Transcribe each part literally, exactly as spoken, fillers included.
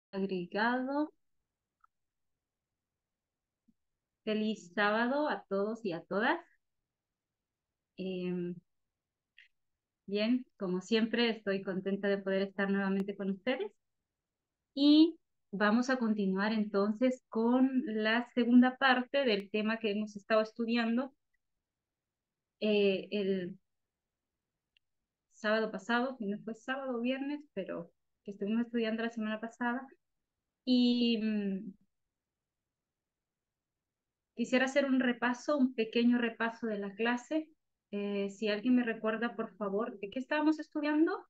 Agregado. Feliz sábado a todos y a todas. Em, bien, como siempre, estoy contenta de poder estar nuevamente con ustedes. Y vamos a continuar entonces con la segunda parte del tema que hemos estado estudiando eh, el sábado pasado, si no fue sábado o viernes, pero que estuvimos estudiando la semana pasada. Y mm, quisiera hacer un repaso, un pequeño repaso de la clase. Eh, si alguien me recuerda, por favor, ¿de qué estábamos estudiando?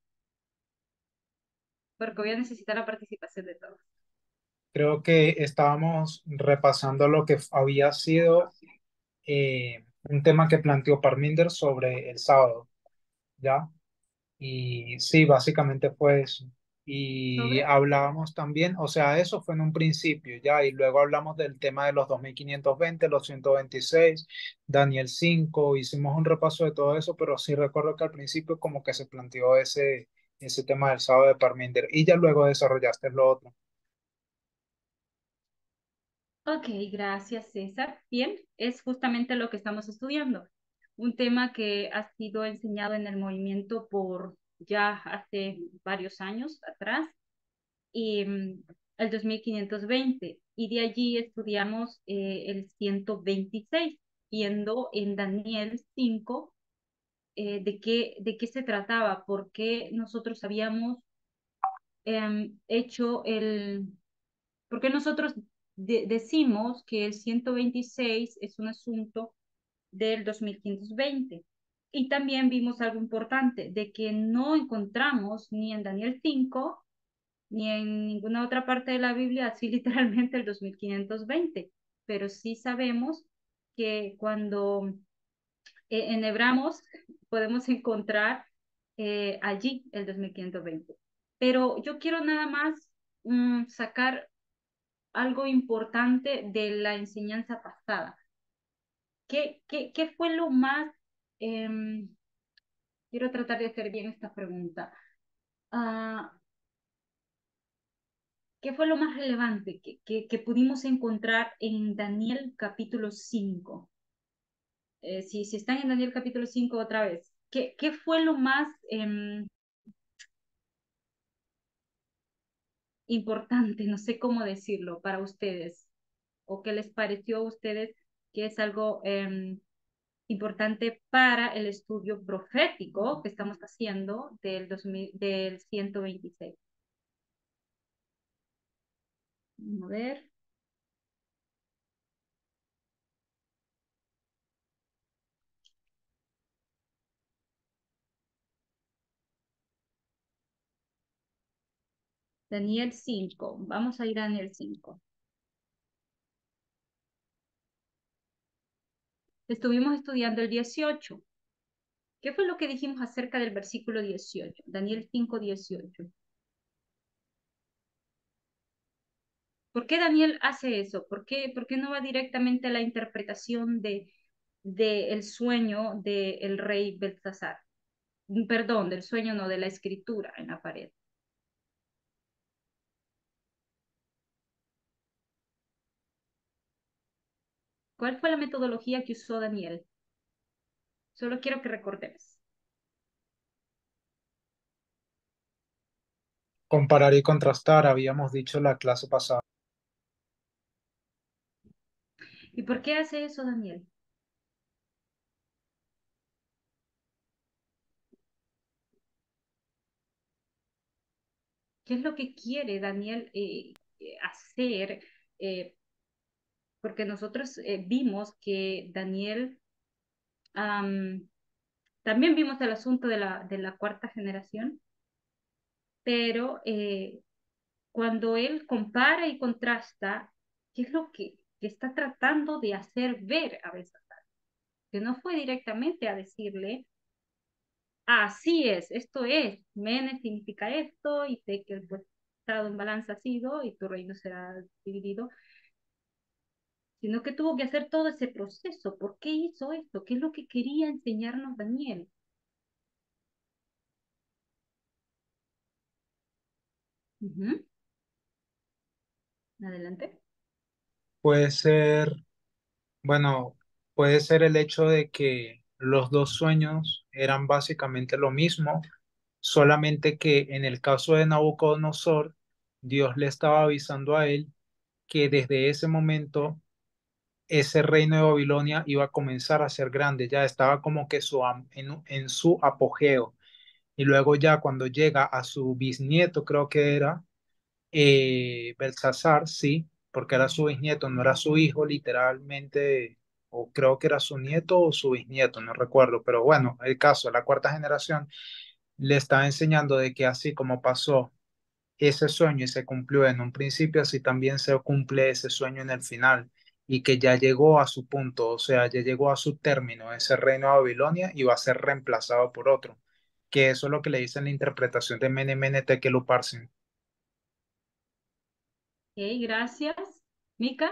Porque voy a necesitar la participación de todos. Creo que estábamos repasando lo que había sido eh, un tema que planteó Parminder sobre el sábado, ¿ya? Y sí, básicamente fue eso. Y ¿Sobre? hablábamos también, o sea, eso fue en un principio, ¿ya? Y luego hablamos del tema de los dos mil quinientos veinte, los ciento veintiséis, Daniel cinco, hicimos un repaso de todo eso, pero sí recuerdo que al principio como que se planteó ese, ese tema del sábado de Parminder y ya luego desarrollaste lo otro. Ok, gracias César. Bien, es justamente lo que estamos estudiando. Un tema que ha sido enseñado en el movimiento por ya hace varios años atrás, y mm, el dos mil quinientos veinte. Y de allí estudiamos eh, el ciento veintiséis, viendo en Daniel cinco eh, de qué, de qué se trataba, por qué nosotros habíamos em, hecho el porque nosotros de- decimos que el ciento veintiséis es un asunto del dos mil quinientos veinte. Y también vimos algo importante, de que no encontramos ni en Daniel cinco ni en ninguna otra parte de la Biblia así literalmente el dos mil quinientos veinte. Pero sí sabemos que cuando eh, enhebramos podemos encontrar eh, allí el dos mil quinientos veinte. Pero yo quiero nada más mm, sacar algo importante de la enseñanza pasada. ¿Qué, qué, qué fue lo más, eh, quiero tratar de hacer bien esta pregunta, uh, ¿qué fue lo más relevante que, que, que pudimos encontrar en Daniel capítulo cinco? Eh, si, si están en Daniel capítulo cinco otra vez, ¿qué, qué fue lo más eh, importante, no sé cómo decirlo, para ustedes? ¿O qué les pareció a ustedes que es algo eh, importante para el estudio profético que estamos haciendo del, dos mil, del ciento veintiséis? Vamos a ver. Daniel cinco. Vamos a ir a Daniel cinco. Estuvimos estudiando el dieciocho. ¿Qué fue lo que dijimos acerca del versículo dieciocho? Daniel cinco dieciocho. ¿Por qué Daniel hace eso? ¿Por qué, por qué no va directamente a la interpretación de, de el sueño del rey Belsasar? Perdón, del sueño, no, de la escritura en la pared. ¿Cuál fue la metodología que usó Daniel? Solo quiero que recordemos. Comparar y contrastar, habíamos dicho la clase pasada. ¿Y por qué hace eso Daniel? ¿Qué es lo que quiere Daniel eh, eh, hacer? Eh, porque nosotros eh, vimos que Daniel, um, también vimos el asunto de la, de la cuarta generación, pero eh, cuando él compara y contrasta, ¿qué es lo que, que está tratando de hacer ver a Belsasar? Que no fue directamente a decirle, así es, esto es, Mene significa esto, y sé que el estado en balanza ha sido, y tu reino será dividido, sino que tuvo que hacer todo ese proceso. ¿Por qué hizo esto? ¿Qué es lo que quería enseñarnos Daniel? Ujú. Adelante. Puede ser, bueno, puede ser el hecho de que los dos sueños eran básicamente lo mismo, solamente que en el caso de Nabucodonosor, Dios le estaba avisando a él que desde ese momento ese reino de Babilonia iba a comenzar a ser grande, ya estaba como que su, am- en, en su apogeo. Y luego ya cuando llega a su bisnieto, creo que era, eh, Belsasar, sí, porque era su bisnieto, no era su hijo literalmente, o creo que era su nieto o su bisnieto, no recuerdo, pero bueno, el caso, la cuarta generación le estaba enseñando de que así como pasó ese sueño y se cumplió en un principio, así también se cumple ese sueño en el final y que ya llegó a su punto, o sea, ya llegó a su término ese reino de Babilonia y va a ser reemplazado por otro, que eso es lo que le dice en la interpretación de Mene Mene Tekel Upharsin. Ok, gracias. Mica,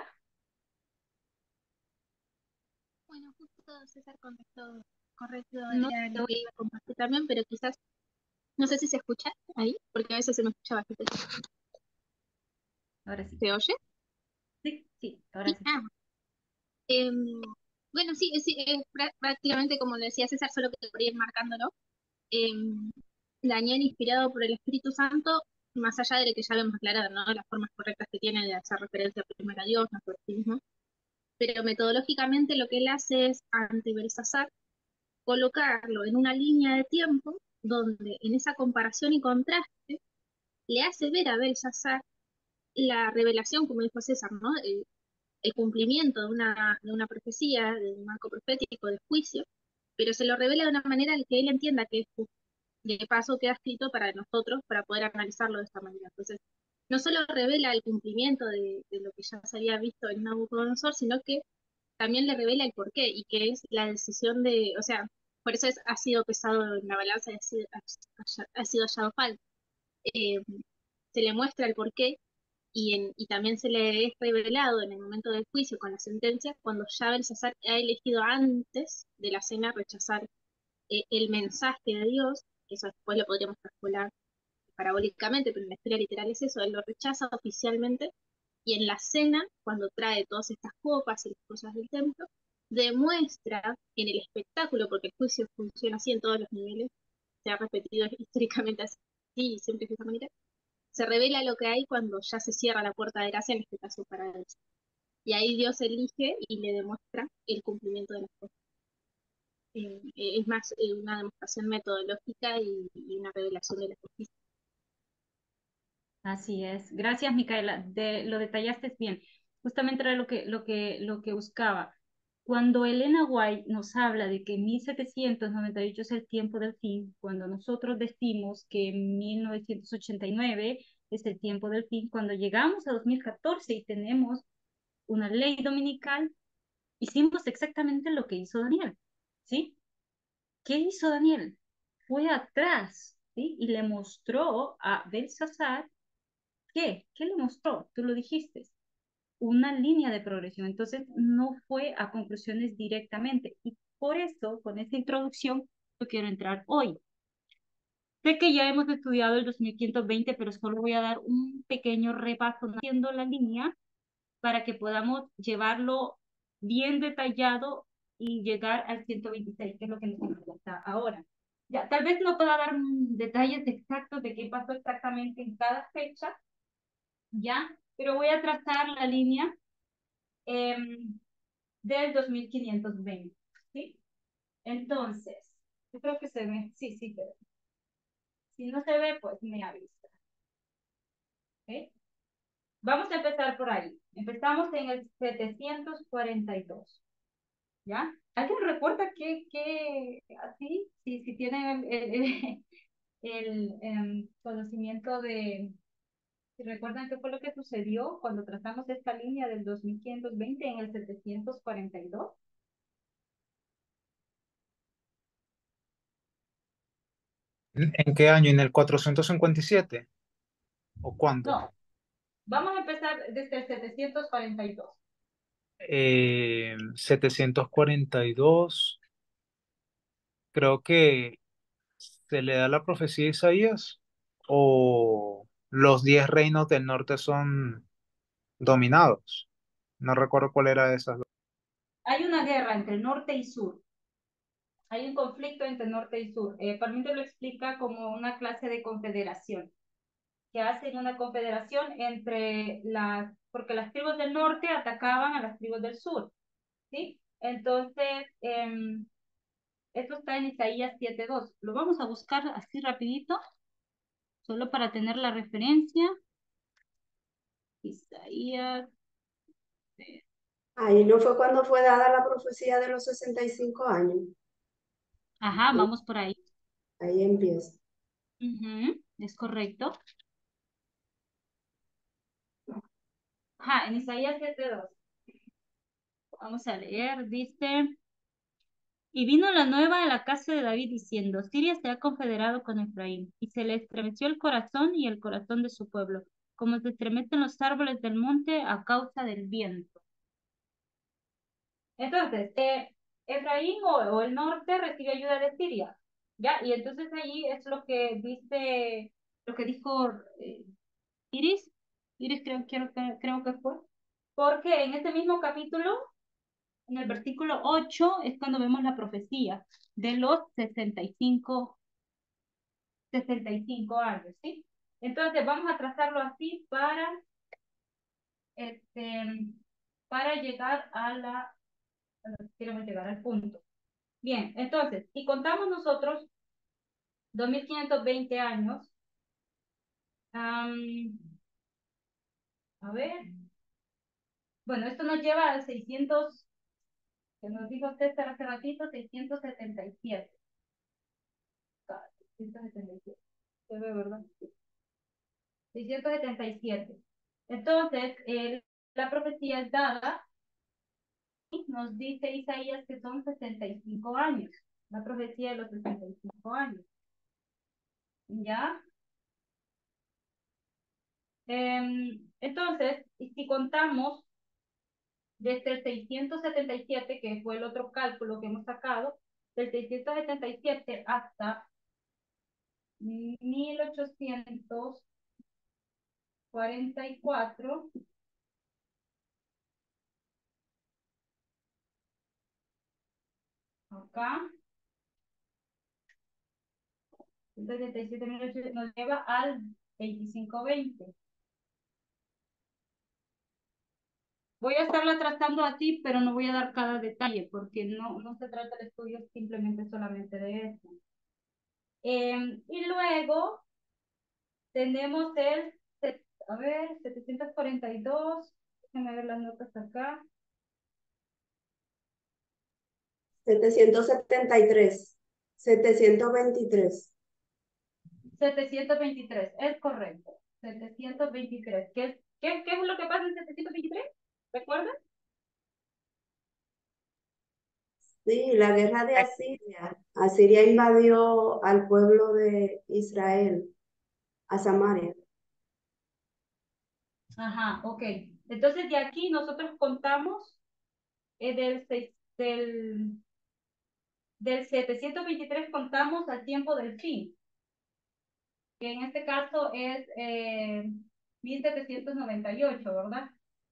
Bueno, justo César contestó correcto, no era te lo oigo. que iba a compartir también, pero quizás, no sé si se escucha ahí, porque a veces se me escucha bastante. Ahora sí. ¿Se oye? Sí, sí, ahora Sí. sí. Ah, em, bueno, sí, es, es prá- prácticamente como le decía César, solo que por ir marcándolo. Em, Daniel, inspirado por el Espíritu Santo, más allá de lo que ya hemos aclarado, ¿no? Las formas correctas que tiene de hacer referencia primero a Dios, no por sí mismo, pero metodológicamente lo que él hace es, ante Belsasar, colocarlo en una línea de tiempo donde en esa comparación y contraste le hace ver a Belsasar la revelación, como dijo César, ¿no? El, el cumplimiento de una, de una profecía, de un marco profético de juicio, pero se lo revela de una manera en que él entienda que es justo. De paso queda escrito para nosotros, para poder analizarlo de esta manera. Entonces, no solo revela el cumplimiento de, de lo que ya se había visto en Nabucodonosor, sino que también le revela el porqué y que es la decisión de, o sea, por eso es, ha sido pesado en la balanza y ha sido, ha, ha sido hallado falta. Eh, Se le muestra el porqué y, en, y también se le es revelado en el momento del juicio con la sentencia cuando ya Belsasar ha elegido antes de la cena rechazar eh, el mensaje de Dios, que eso después lo podríamos calcular parabólicamente, pero en la historia literal es eso, él lo rechaza oficialmente y en la cena, cuando trae todas estas copas y las cosas del templo, demuestra en el espectáculo, porque el juicio funciona así en todos los niveles, se ha repetido históricamente así y siempre es de esa manera, se revela lo que hay cuando ya se cierra la puerta de gracia, en este caso para él. Y ahí Dios elige y le demuestra el cumplimiento de las cosas. Eh, es más eh, una demostración metodológica y, y una revelación de la justicia. Así es. Gracias, Micaela. De, lo detallaste bien. Justamente era lo que, lo que, lo que buscaba. Cuando Elena White nos habla de que mil setecientos noventa y ocho es el tiempo del fin, cuando nosotros decimos que mil novecientos ochenta y nueve es el tiempo del fin, cuando llegamos a dos mil catorce y tenemos una ley dominical, hicimos exactamente lo que hizo Daniel, ¿sí? ¿Qué hizo Daniel? Fue atrás, ¿sí? Y le mostró a Belsasar. ¿Qué? ¿Qué le mostró? Tú lo dijiste, una línea de progresión. Entonces, no fue a conclusiones directamente. Y por eso, con esta introducción, yo quiero entrar hoy. Sé que ya hemos estudiado el dos mil quinientos veinte, pero solo voy a dar un pequeño repaso haciendo la línea para que podamos llevarlo bien detallado y llegar al ciento veintiséis, que es lo que nos importa ahora. Ya, tal vez no pueda dar mm, detalles exactos de qué pasó exactamente en cada fecha, ¿ya? Pero voy a trazar la línea eh, del dos mil quinientos veinte, ¿sí? Entonces, yo creo que se ve, sí, sí, pero si no se ve, pues me avisa, ¿ok? Vamos a empezar por ahí. Empezamos en el setecientos cuarenta y dos, ¿ya? ¿Alguien recuerda qué, qué, así, si, si tienen el, el, el, el conocimiento de, si recuerdan qué fue lo que sucedió cuando trazamos esta línea del dos mil quinientos veinte en el setecientos cuarenta y dos? ¿En en qué año? ¿En el cuatrocientos cincuenta y siete? ¿O cuándo? No, vamos a empezar desde el setecientos cuarenta y dos. Eh, setecientos cuarenta y dos, creo que se le da la profecía a Isaías, o los diez reinos del norte son... dominados. No recuerdo cuál era de esas. Hay una guerra entre norte y sur. Hay un conflicto entre norte y sur. Eh, Parmenter lo explica como una clase de confederación, que hacen una confederación entre las, porque las tribus del norte atacaban a las tribus del sur, ¿sí? Entonces, eh, esto está en Isaías siete dos. Lo vamos a buscar así rapidito, solo para tener la referencia. Isaías. Ahí no fue cuando fue dada la profecía de los sesenta y cinco años. Ajá, Ahí, vamos por ahí. ahí empieza. Ujú, es correcto. Ajá, en Isaías siete dos. Vamos a leer, dice, y vino la nueva a la casa de David diciendo, Siria se ha confederado con Efraín, y se le estremeció el corazón y el corazón de su pueblo, como se estremecen los árboles del monte a causa del viento. Entonces, eh, Efraín o, o el norte recibe ayuda de Siria, ¿ya? Y entonces ahí es lo que dice, lo que dijo eh, Iris, Iris creo, creo, que- creo que fue, porque en ese mismo capítulo, en el versículo ocho es cuando vemos la profecía de los sesenta y cinco, sesenta y cinco años, ¿sí? Entonces vamos a trazarlo así para, este, para llegar a la, a la- queremos llegar al punto. Bien, entonces, si contamos nosotros dos mil quinientos veinte años, am, a ver, bueno, esto nos lleva a seiscientos, que nos dijo César hace ratito, seiscientos setenta y siete. Ah, seiscientos setenta y siete. Se ve, ¿verdad? seiscientos setenta y siete. Entonces, eh, la profecía es dada y nos dice Isaías que son sesenta y cinco años. La profecía de los sesenta y cinco años. ¿Ya? Em, entonces, y si contamos desde el seiscientos setenta y siete, que fue el otro cálculo que hemos sacado, del seiscientos setenta y siete hasta mil ochocientos cuarenta y cuatro, acá, setenta y siete mil ochocientos, nos lleva al veinticinco veinte. Voy a estarla tratando así, pero no voy a dar cada detalle, porque no, no se trata el estudio simplemente solamente de eso. Eh, y luego tenemos el, a ver, setecientos cuarenta y dos, déjenme ver las notas acá. setecientos setenta y tres. setecientos veintitrés. setecientos veintitrés, es correcto. setecientos veintitrés. ¿Qué, es- qué, qué es lo que pasa en setecientos veintitrés? ¿Recuerdan? Sí, la guerra de Asiria. Asiria invadió al pueblo de Israel, a Samaria. Ajá, ok. Entonces de aquí nosotros contamos eh, del, seis- del, del setecientos veintitrés contamos al tiempo del fin, que en este caso es eh, mil setecientos noventa y ocho, ¿verdad?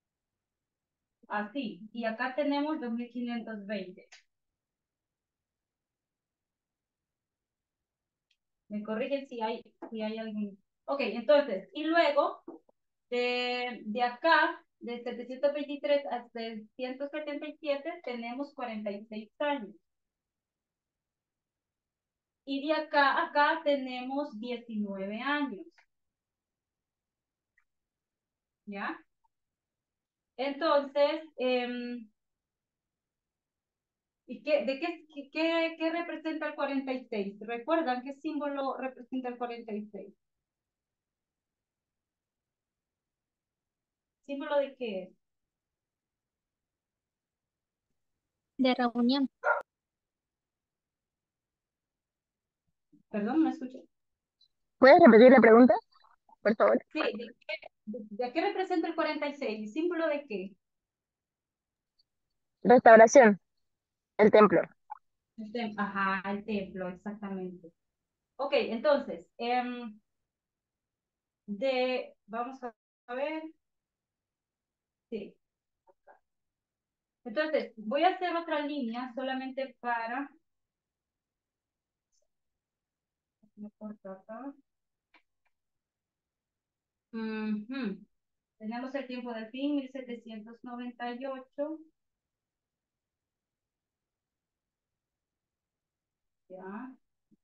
Así. Y acá tenemos dos mil quinientos veinte. Me corrigen si hay, si hay algún. Ok, entonces, y luego de, de acá, de setecientos veintitrés a ciento setenta y siete, tenemos cuarenta y seis años. Y de acá a acá tenemos diecinueve años. ¿Ya? Entonces, em, ¿y qué, de qué, qué, qué, qué representa el cuarenta y seis? ¿Recuerdan qué símbolo representa el cuarenta y seis? ¿Símbolo de qué es? De reunión. Perdón, no escuché. ¿Puedes repetir la pregunta, por favor? Sí, ¿de qué, de, de qué representa el cuarenta y seis? ¿Símbolo de qué? Restauración, el templo. El tem- Ajá, el templo, exactamente. Ok, entonces, em, de, vamos a a ver, Sí. Entonces, voy a hacer otra línea solamente para... Me corto acá. Ujú. Tenemos el tiempo del fin, mil setecientos noventa y ocho. Ya.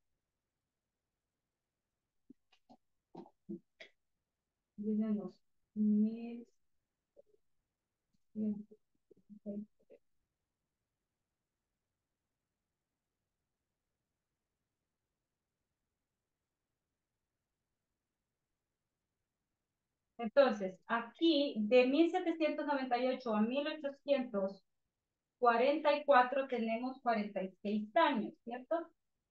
Tenemos mil. Entonces, aquí de mil setecientos noventa y ocho a mil ochocientos cuarenta y cuatro tenemos cuarenta y seis años, ¿cierto?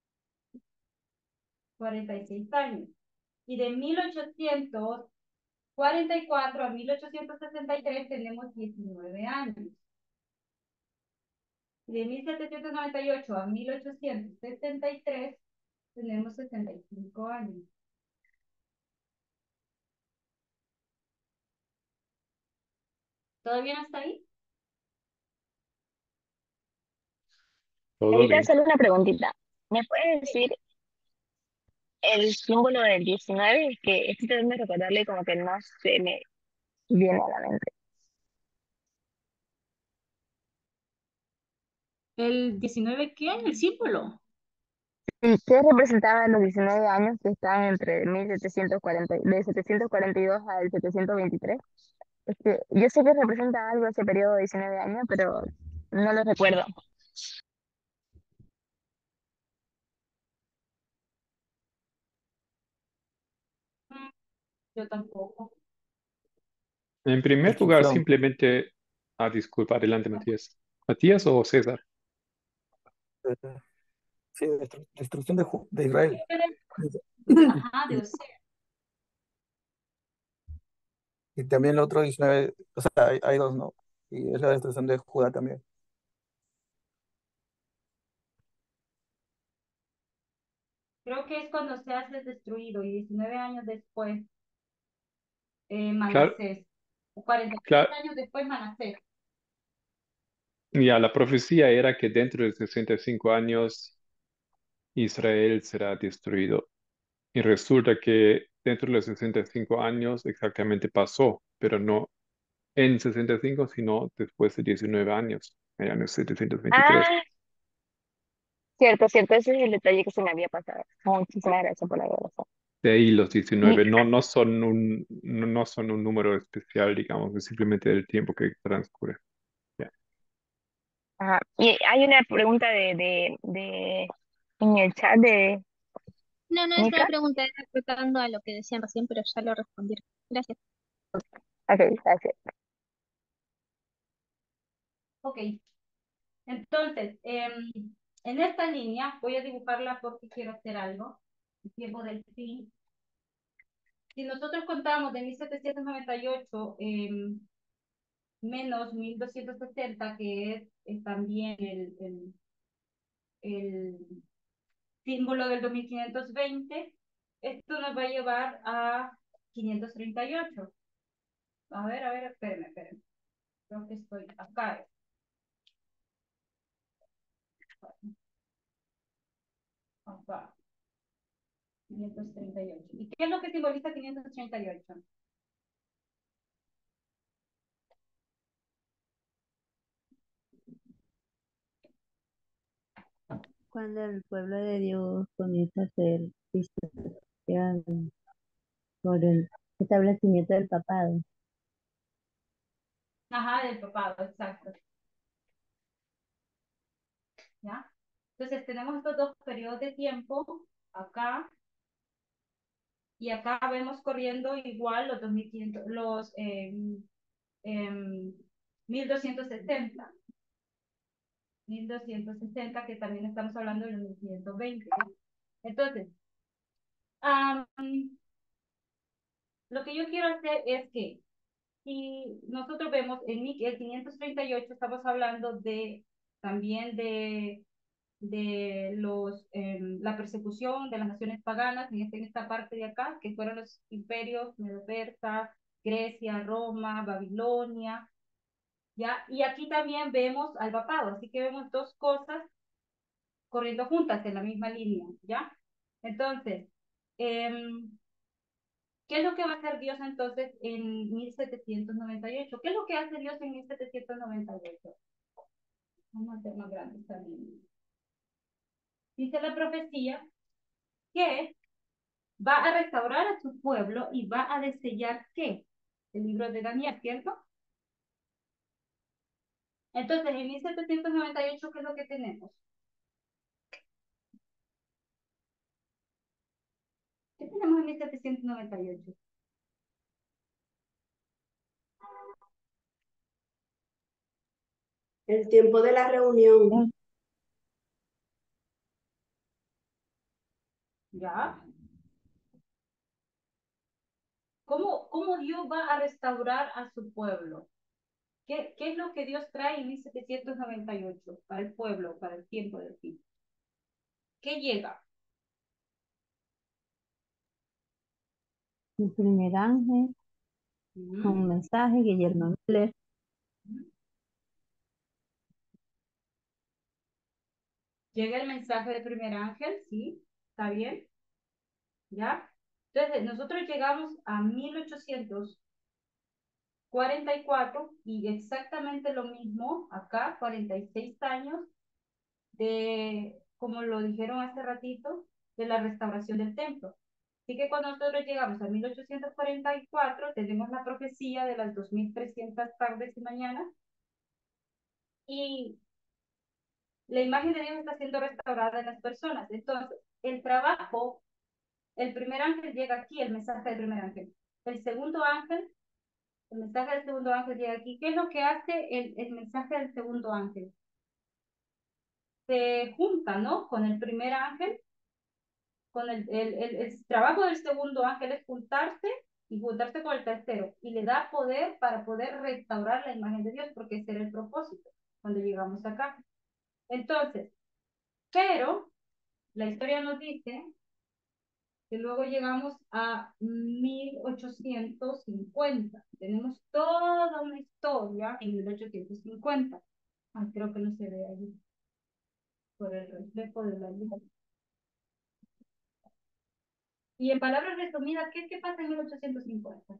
cuarenta y seis años. Y de mil ochocientos cuarenta y cuatro a mil ochocientos sesenta y tres tenemos diecinueve años. Y de mil setecientos noventa y ocho a mil ochocientos sesenta y tres tenemos sesenta y cinco años. ¿Todo bien hasta ahí? Todo Ahorita bien. solo una preguntita. ¿Me puedes decir el símbolo del diecinueve? Es que estoy tratando de recordarle como que no se me viene a la mente. ¿El diecinueve qué? ¿El símbolo? ¿Y qué representaban los diecinueve años que están entre mil setecientos cuarenta, de setecientos cuarenta y dos al setecientos veintitrés? Es que yo sé que representa algo ese periodo de diecinueve años, pero no lo recuerdo. Mm, Yo tampoco. En primer lugar, Destrucción. simplemente... Ah, disculpa, adelante, Matías. ¿Matías o César? eh, sí, destru- destrucción de, Ju- de Israel. Ajá, de Y, Osea. y también el otro diecinueve, o sea, hay, hay dos, ¿no? Y es la destrucción de Judá también. Creo que es cuando se hace destruido y diecinueve años después eh, Claro, Manasés. O cuarenta y seis claro. años después Manasés. Ya, la profecía era que dentro de sesenta y cinco años Israel será destruido. Y resulta que dentro de los sesenta y cinco años exactamente pasó, pero no en sesenta y cinco, sino después de diecinueve años, en el año setecientos veintitrés. Ah, cierto, cierto, ese es el detalle que se me había pasado. Muchísimas gracias por la razón. De ahí los Y, diecinueve, no, no son un, no, no son un número especial, digamos, es simplemente el tiempo que transcurre. Ya. ajá, y hay una pregunta de, de, de en el chat de No, no es una Nika. pregunta, era tratando a lo que decían recién, pero ya lo respondieron. Gracias. Ok, gracias. Ok. Entonces, em, en esta línea voy a dibujarla porque quiero hacer algo. El tiempo del fin. Si nosotros contamos de mil setecientos noventa y ocho em, menos mil doscientos sesenta, que es, es también el, el, el símbolo del dos mil quinientos veinte, esto nos va a llevar a quinientos treinta y ocho. A ver, a ver, espérenme, espérenme. Creo que estoy acá. Acá. quinientos treinta y ocho. ¿Y qué es lo que simboliza quinientos treinta y ocho? Cuando el pueblo de Dios comienza a ser cristiano por el establecimiento del papado. Ajá, del papado, exacto. ¿Ya? Entonces tenemos estos dos periodos de tiempo acá y acá vemos corriendo igual los dos mil quinientos, los eh, eh, mil doscientos sesenta, mil doscientos sesenta, que también estamos hablando de los mil quinientos veinte. Entonces, um, lo que yo quiero hacer es que si nosotros vemos en el quinientos treinta y ocho, estamos hablando de también de de los, eh, la persecución de las naciones paganas en, este, en esta parte de acá, que fueron los imperios Medo-Persa, Grecia, Roma, Babilonia, ¿ya? Y aquí también vemos al papado, así que vemos dos cosas corriendo juntas en la misma línea, ¿ya? Entonces, eh, ¿qué es lo que va a hacer Dios entonces en mil setecientos noventa y ocho? ¿Qué es lo que hace Dios en mil setecientos noventa y ocho? Vamos a hacer más grande esta línea. Dice la profecía que va a restaurar a su pueblo y va a desellar ¿qué? El libro de Daniel, ¿cierto? Entonces, en mil setecientos noventa y ocho, ¿qué es lo que tenemos? ¿Qué tenemos en mil setecientos noventa y ocho? El tiempo de la reunión. ¿Ya? ¿Cómo, cómo Dios va a restaurar a su pueblo? ¿Qué, ¿Qué es lo que Dios trae en mil setecientos noventa y ocho para el pueblo, para el tiempo del fin? ¿Qué llega? El primer ángel, ¿Mm? con un mensaje, Guillermo Miller. Llega el mensaje del primer ángel, ¿sí? ¿Está bien? ¿Ya? Entonces, nosotros llegamos a mil ochocientos cuarenta y cuatro y exactamente lo mismo acá, cuarenta y seis años de, como lo dijeron hace ratito, de la restauración del templo. Así que cuando nosotros llegamos a mil ochocientos cuarenta y cuatro, tenemos la profecía de las dos mil trescientas tardes y mañanas, y la imagen de Dios está siendo restaurada en las personas. Entonces, el trabajo, el primer ángel llega aquí, el mensaje del primer ángel. El segundo ángel, el mensaje del segundo ángel llega aquí. ¿Qué es lo que hace el, el mensaje del segundo ángel? Se junta, ¿no? Con el primer ángel, con el, el, el, el trabajo del segundo ángel es juntarse y juntarse con el tercero, y le da poder para poder restaurar la imagen de Dios, porque ese era el propósito cuando llegamos acá. Entonces, pero la historia nos dice que luego llegamos a mil ochocientos cincuenta. Tenemos toda una historia en mil ochocientos cincuenta. Ah, creo que no se ve ahí por el reflejo de la luz. Y en palabras resumidas, ¿qué, qué pasa en mil ochocientos cincuenta?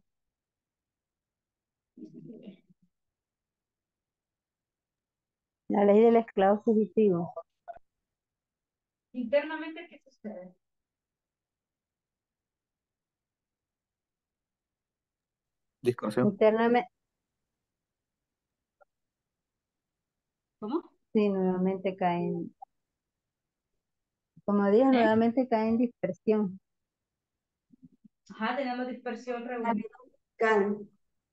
La ley del esclavo fugitivo. Internamente, ¿qué sucede? Discusión. Internamente, ¿Cómo? sí, nuevamente caen, como dije, ¿Eh? nuevamente cae en dispersión. Ajá, tenemos dispersión reunida. Can.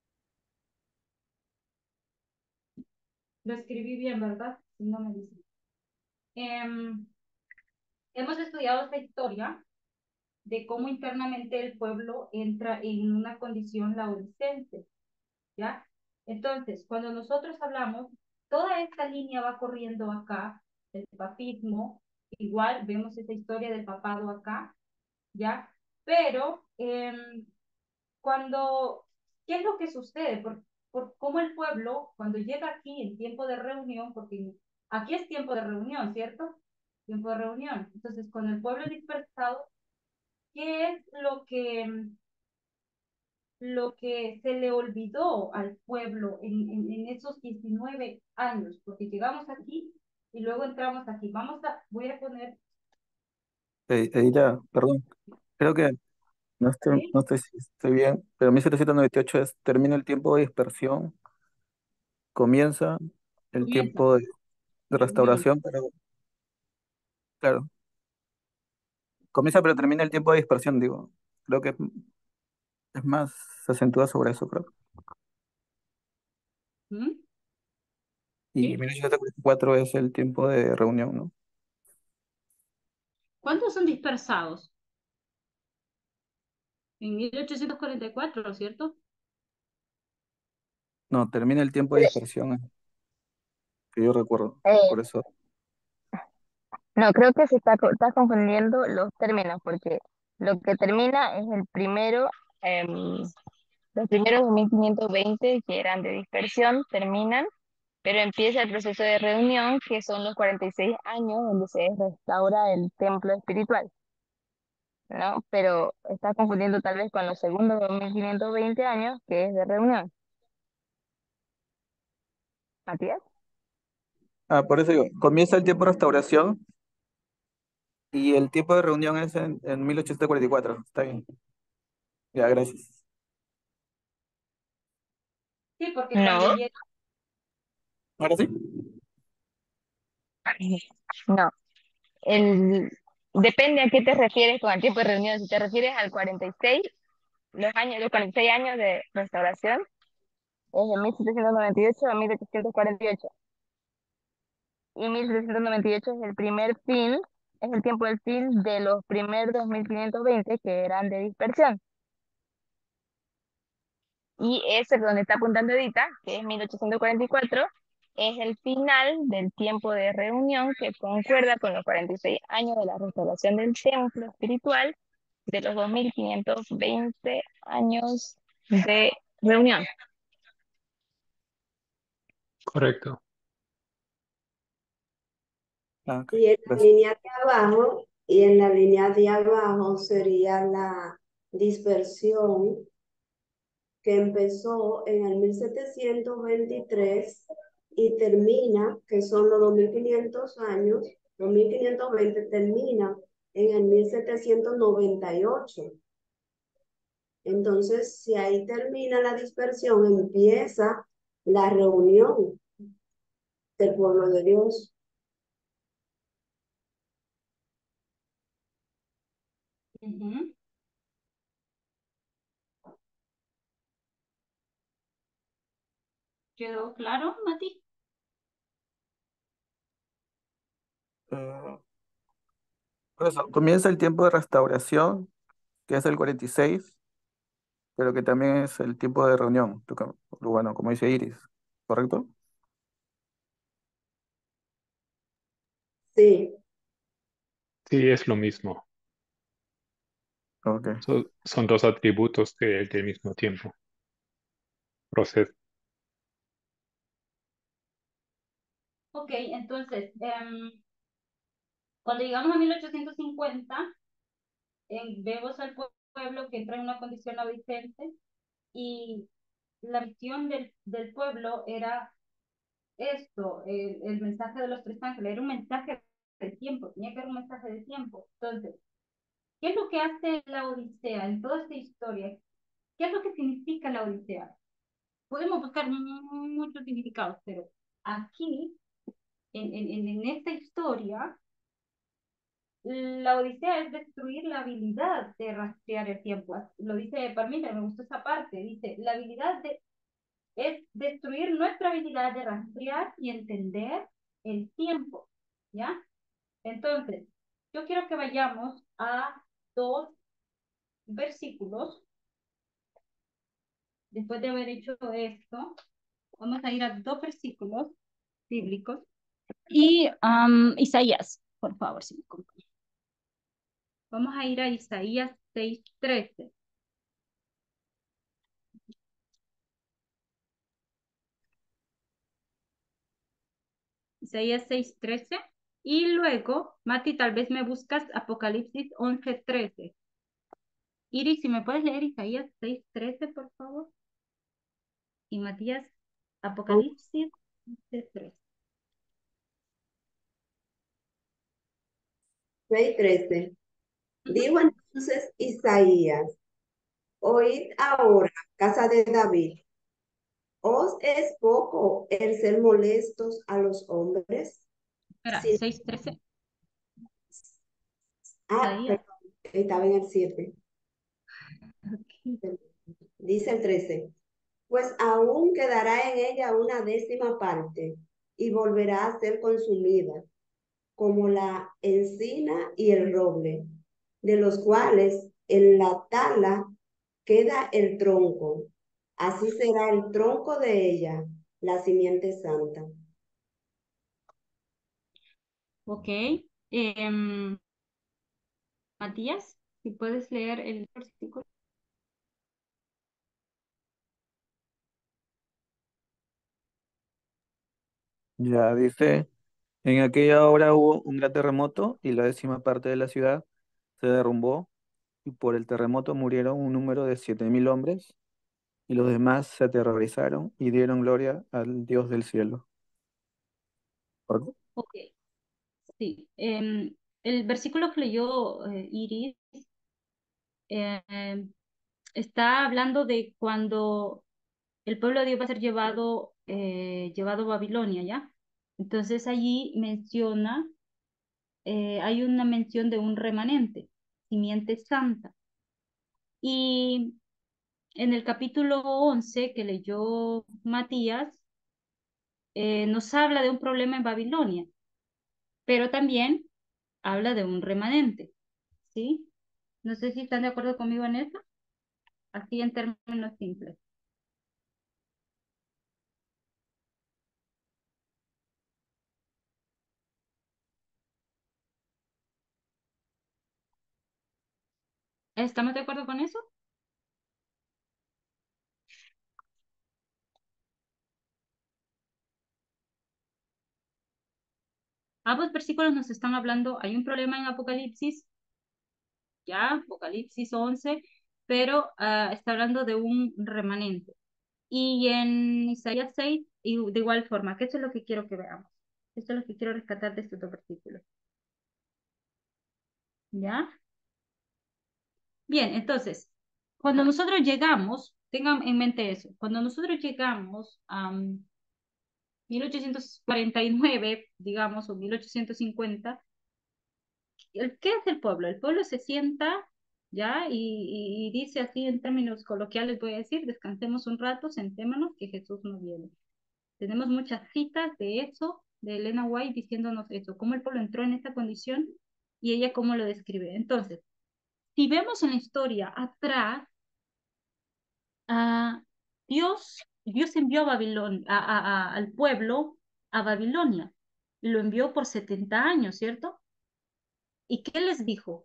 Lo escribí bien, ¿verdad? Si no me dicen. Em, hemos estudiado esta historia de cómo internamente el pueblo entra en una condición laodicense, ¿ya? Entonces, cuando nosotros hablamos, toda esta línea va corriendo acá, el papismo, igual vemos esa historia del papado acá, ¿ya? Pero, eh, cuando, ¿qué es lo que sucede? Por, por cómo el pueblo, cuando llega aquí en tiempo de reunión, porque aquí es tiempo de reunión, ¿cierto? Tiempo de reunión. Entonces, cuando el pueblo es dispersado, ¿qué es lo que, lo que se le olvidó al pueblo en, en, en esos diecinueve años? Porque llegamos aquí y luego entramos aquí. Vamos a, voy a poner, Eh, Edita, perdón, creo que no estoy, ¿sí? no estoy, si estoy bien, pero mil setecientos noventa y ocho es, termina el tiempo de dispersión, comienza el Comienza, tiempo de, de reunión. restauración, pero claro, comienza pero termina el tiempo de dispersión, digo. Creo que es, es más, se acentúa sobre eso, creo. ¿Mm? Y ¿Sí? mil ochocientos cuarenta y cuatro es el tiempo de reunión, ¿no? ¿Cuántos son dispersados? En mil ochocientos cuarenta y cuatro, ¿cierto? No, termina el tiempo de dispersión, eh, que yo recuerdo. Eh, Por eso, no, creo que se está, co- está confundiendo los términos, porque lo que termina es el primero, em, los primeros dos mil quinientos veinte que eran de dispersión, terminan, pero empieza el proceso de reunión, que son los cuarenta y seis años donde se restaura el templo espiritual, ¿no? Pero está confundiendo tal vez con los segundos dos mil quinientos veinte años, que es de reunión. Matías. Ah, por eso digo, comienza el tiempo de restauración y el tiempo de reunión es en, en mil ochocientos cuarenta y cuatro. Está bien. Ya, gracias. Sí, porque cuando No, llega, ¿Ahora sí? no. El, depende a qué te refieres con el tiempo de reunión. Si te refieres al cuarenta y seis, los años, los cuarenta y seis años de restauración, es de mil setecientos noventa y ocho a mil ochocientos cuarenta y ocho. Y mil setecientos noventa y ocho es el primer fin, es el tiempo del fin de los primeros dos mil quinientos veinte que eran de dispersión. Y ese donde está apuntando Edita, que es mil ochocientos cuarenta y cuatro, es el final del tiempo de reunión que concuerda con los cuarenta y seis años de la restauración del templo espiritual de los dos mil quinientos veinte años de reunión. Correcto. Ah, ok, Y en la gracias. línea de abajo, y en la línea de abajo sería la dispersión que empezó en el mil setecientos veintitrés y termina, que son los dos mil quinientos años, dos mil quinientos veinte termina en el mil setecientos noventa y ocho. Entonces, si ahí termina la dispersión, empieza la reunión del pueblo de Dios. ujú, ¿quedó claro, Mati? Eh, por eso, comienza el tiempo de restauración, que es el cuarenta y seis, pero que también es el tiempo de reunión, tú co- bueno, como dice Iris, ¿correcto? Sí, Sí, es lo mismo. Ok. So- son dos atributos de- del mismo tiempo. Proceso. Ok, entonces, em, cuando llegamos a mil ochocientos cincuenta, en- vemos al pue- pueblo que entra en una condición vicente y la misión del, del pueblo era esto, el, el mensaje de los tres ángeles, era un mensaje de tiempo, tenía que ser un mensaje de tiempo. Entonces, ¿qué es lo que hace la Odisea en toda esta historia? ¿Qué es lo que significa la Odisea? Podemos buscar mu- muchos significados, pero aquí, en, en, en esta historia, la Odisea es destruir la habilidad de rastrear el tiempo. Lo dice Parmita, me gustó esa parte. Dice, la habilidad de, es destruir nuestra habilidad de rastrear y entender el tiempo. ¿Ya? Entonces, yo quiero que vayamos a dos versículos. Después de haber hecho esto, vamos a ir a dos versículos bíblicos. Y um, Isaías, por favor, si me acompañan. Vamos a ir a Isaías seis trece. Isaías seis trece. Y luego, Mati, tal vez me buscas Apocalipsis once trece. Iris, si me puedes leer Isaías seis trece, por favor. Y Matías, Apocalipsis once trece. seis trece. Ujú. Dijo entonces Isaías, oíd ahora, casa de David, ¿os es poco el ser molestos a los hombres? Espera, Si, seis trece. ah, Isaías. perdón, estaba en el siete. Ok. Dice el trece, pues aún quedará en ella una décima parte y volverá a ser consumida, como la encina y el roble, de los cuales en la tala queda el tronco. Así será el tronco de ella, la simiente santa. Ok. Em, Matías, si puedes leer el versículo. Ya dice, en aquella hora hubo un gran terremoto y la décima parte de la ciudad se derrumbó y por el terremoto murieron un número de siete mil hombres y los demás se aterrorizaron y dieron gloria al Dios del cielo. ¿Correcto? Ok, sí. Em, el versículo que leyó eh, Iris em, está hablando de cuando el pueblo de Dios va a ser llevado, eh, llevado a Babilonia, ¿ya? Entonces allí menciona, eh, hay una mención de un remanente, simiente santa. Y en el capítulo once que leyó Matías, eh, nos habla de un problema en Babilonia, pero también habla de un remanente, ¿sí? No sé si están de acuerdo conmigo en eso, así en términos simples. ¿Estamos de acuerdo con eso? Ambos versículos nos están hablando, hay un problema en Apocalipsis, ya, Apocalipsis once, pero ah, está hablando de un remanente. Y en Isaías seis, y de igual forma, que eso es lo que quiero que veamos. Esto es lo que quiero rescatar de estos dos versículos. ¿Ya? Bien, entonces, cuando nosotros llegamos, tengan en mente eso, cuando nosotros llegamos a mil ochocientos cuarenta y nueve, digamos, o mil ochocientos cincuenta, el- ¿qué hace el pueblo? El pueblo se sienta, ¿ya? Y, y- y dice así en términos coloquiales, voy a decir, descansemos un rato, sentémonos, que Jesús no viene. Tenemos muchas citas de eso, de Elena White diciéndonos eso, cómo el pueblo entró en esta condición y ella cómo lo describe. Entonces, si vemos en la historia atrás, ah, Dios, Dios envió a Babilonia, a- a- a- al pueblo a Babilonia. Y lo envió por setenta años, ¿cierto? ¿Y qué les dijo?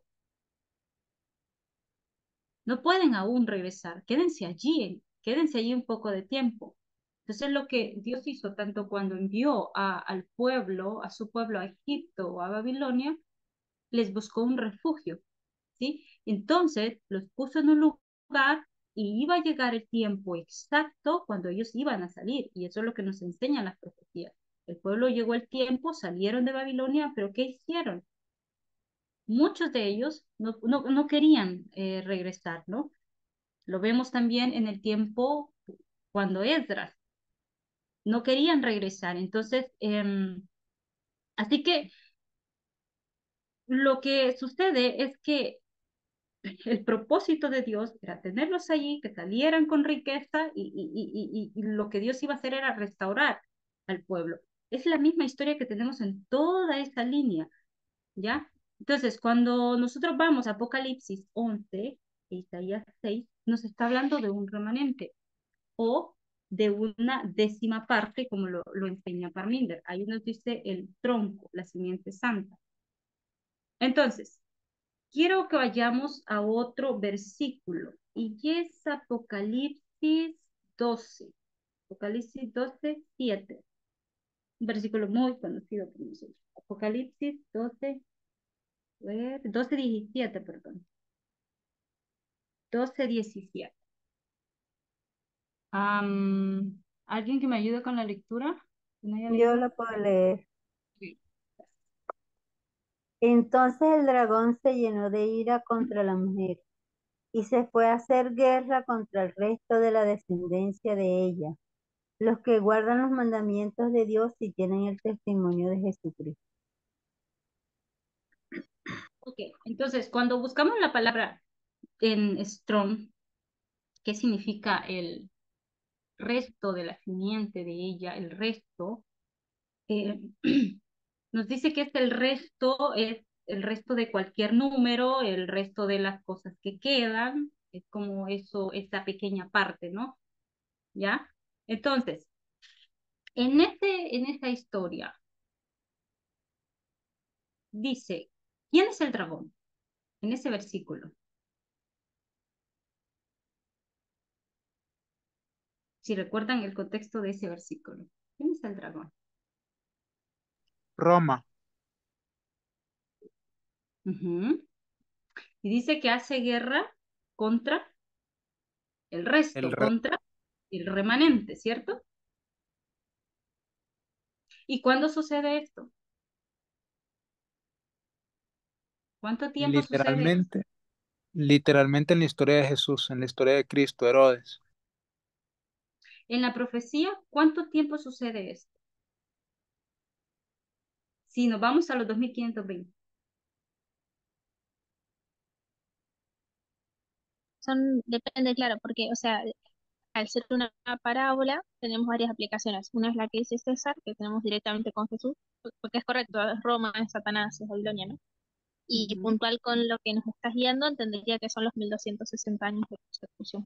No pueden aún regresar, quédense allí, quédense allí un poco de tiempo. Entonces lo que Dios hizo tanto cuando envió a- al pueblo, a su pueblo a Egipto o a Babilonia, les buscó un refugio, ¿sí? Entonces los puso en un lugar y iba a llegar el tiempo exacto cuando ellos iban a salir, y eso es lo que nos enseñan las profecías. El pueblo llegó el tiempo, salieron de Babilonia, pero ¿qué hicieron? Muchos de ellos no, no, no querían eh, regresar, ¿no? Lo vemos también en el tiempo cuando Esdras no querían regresar. Entonces, eh, así que lo que sucede es que el propósito de Dios era tenerlos allí, que salieran con riqueza y, y, y, y, y lo que Dios iba a hacer era restaurar al pueblo. Es la misma historia que tenemos en toda esa línea, ¿ya? Entonces, cuando nosotros vamos a Apocalipsis once, Isaías seis, nos está hablando de un remanente o de una décima parte, como lo, lo enseña Parminder. Ahí nos dice el tronco, la simiente santa. Entonces, quiero que vayamos a otro versículo, y es Apocalipsis doce. Apocalipsis doce, siete. Un versículo muy conocido por nosotros. Apocalipsis doce, doce, diecisiete, perdón. doce, diecisiete. Um, ¿Alguien que me ayude con la lectura? ¿Que no haya Yo leído? lo puedo leer. Sí. Entonces el dragón se llenó de ira contra la mujer y se fue a hacer guerra contra el resto de la descendencia de ella, los que guardan los mandamientos de Dios y tienen el testimonio de Jesucristo. Ok, entonces cuando buscamos la palabra en Strong, ¿qué significa el resto de la simiente de ella? El resto, eh, nos dice que es el resto, es el resto de cualquier número, el resto de las cosas que quedan, es como eso, esa pequeña parte, ¿no? ¿Ya? Entonces, en este, en esta historia, dice, ¿quién es el dragón? En ese versículo, si recuerdan el contexto de ese versículo. ¿Quién es el dragón? Roma, Ujú. Y dice que hace guerra contra el el resto, re- contra el remanente, ¿cierto? ¿Y cuándo sucede esto? ¿Cuánto tiempo sucede esto? literalmente, literalmente en la historia de Jesús, en la historia de Cristo, Herodes. En la profecía, ¿cuánto tiempo sucede esto? Si nos vamos a los dos mil quinientos veinte. Son, depende, claro, porque, o sea, al ser una parábola, tenemos varias aplicaciones. Una es la que dice César, que tenemos directamente con Jesús, porque es correcto, es Roma, es Satanás, es Babilonia, ¿no? Y Ujú. puntual con lo que nos estás guiando, entendería que son los mil doscientos sesenta años de persecución.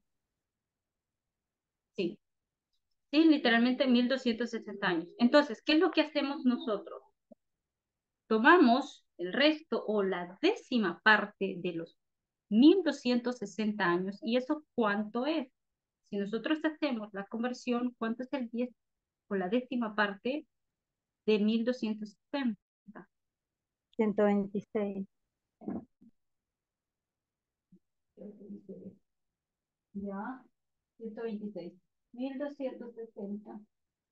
Sí, sí, literalmente mil doscientos sesenta años. Entonces, ¿qué es lo que hacemos nosotros? Tomamos el resto o la décima parte de los mil doscientos sesenta años. ¿Y eso cuánto es? Si nosotros hacemos la conversión, ¿cuánto es el diez o la décima parte de mil doscientos sesenta? ciento veintiséis. Ya, ciento veintiséis. mil doscientos sesenta.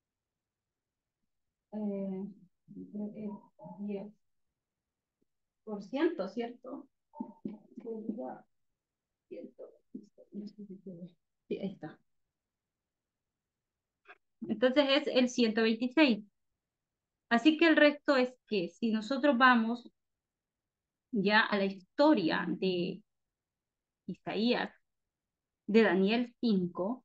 Eh, eh, diez por ciento, ¿cierto? Sería ciento. Sí, ahí está. Entonces es el ciento veintiséis. Así que el resto es que si nosotros vamos ya a la historia de Isaías, de Daniel cinco,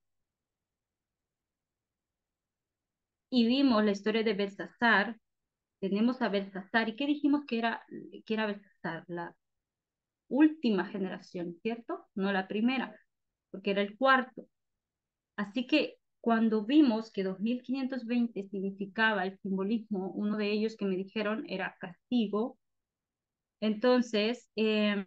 y vimos la historia de Belsasar, tenemos a Belsasar, ¿y qué dijimos que era, que era Belsasar? La última generación, ¿cierto? No la primera, porque era el cuarto. Así que cuando vimos que dos mil quinientos veinte significaba el simbolismo, uno de ellos que me dijeron era castigo, entonces eh,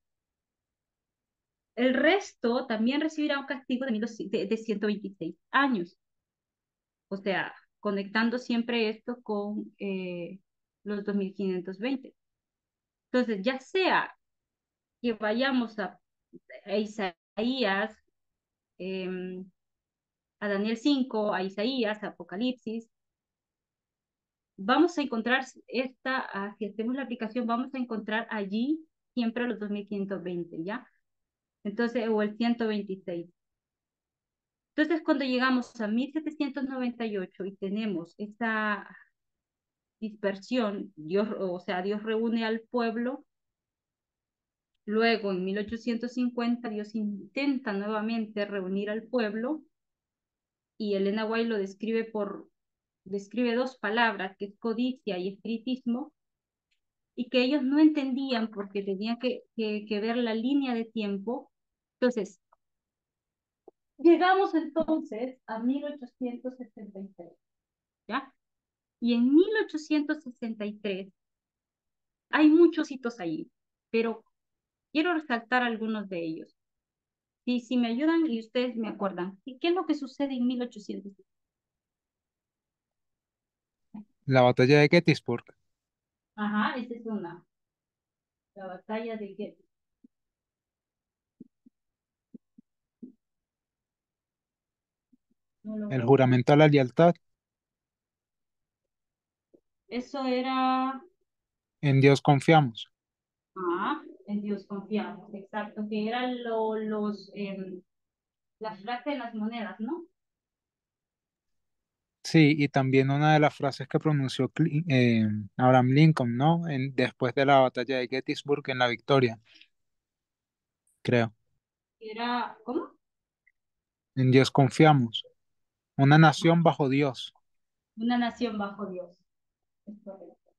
el resto también recibirá un castigo de, de, de ciento veintiséis años. O sea, conectando siempre esto con eh, los dos mil quinientos veinte. Entonces, ya sea que vayamos a, a Isaías, eh, a Daniel cinco, a Isaías, a Apocalipsis, vamos a encontrar esta, ah, si hacemos la aplicación, vamos a encontrar allí siempre los dos mil quinientos veinte, ¿ya? Entonces, o el ciento veintiséis. Entonces, cuando llegamos a mil setecientos noventa y ocho y tenemos esa dispersión, Dios, o sea, Dios reúne al pueblo, luego en mil ochocientos cincuenta Dios intenta nuevamente reunir al pueblo y Elena White lo describe por, describe dos palabras, que es codicia y espiritismo, y que ellos no entendían porque tenían que, que, que ver la línea de tiempo. Entonces, llegamos entonces a mil ochocientos sesenta y tres, ¿ya? Y en mil ochocientos sesenta y tres hay muchos hitos ahí, pero quiero resaltar algunos de ellos. Sí, si me ayudan y ustedes me acuerdan. ¿Y qué es lo que sucede en mil ochocientos? La batalla de Gettysburg. Ajá, esa es una. La batalla de Gettysburg. No lo El veo. juramento a la lealtad. Eso era, En Dios confiamos. ah, en Dios confiamos, exacto, que eran lo, los, em, las frases de las monedas, ¿no? Sí, y también una de las frases que pronunció Cli- eh, Abraham Lincoln, ¿no? En, después de la batalla de Gettysburg en la victoria, creo. Era, ¿cómo? En Dios confiamos. Una nación bajo Dios. Una nación bajo Dios. Es correcto.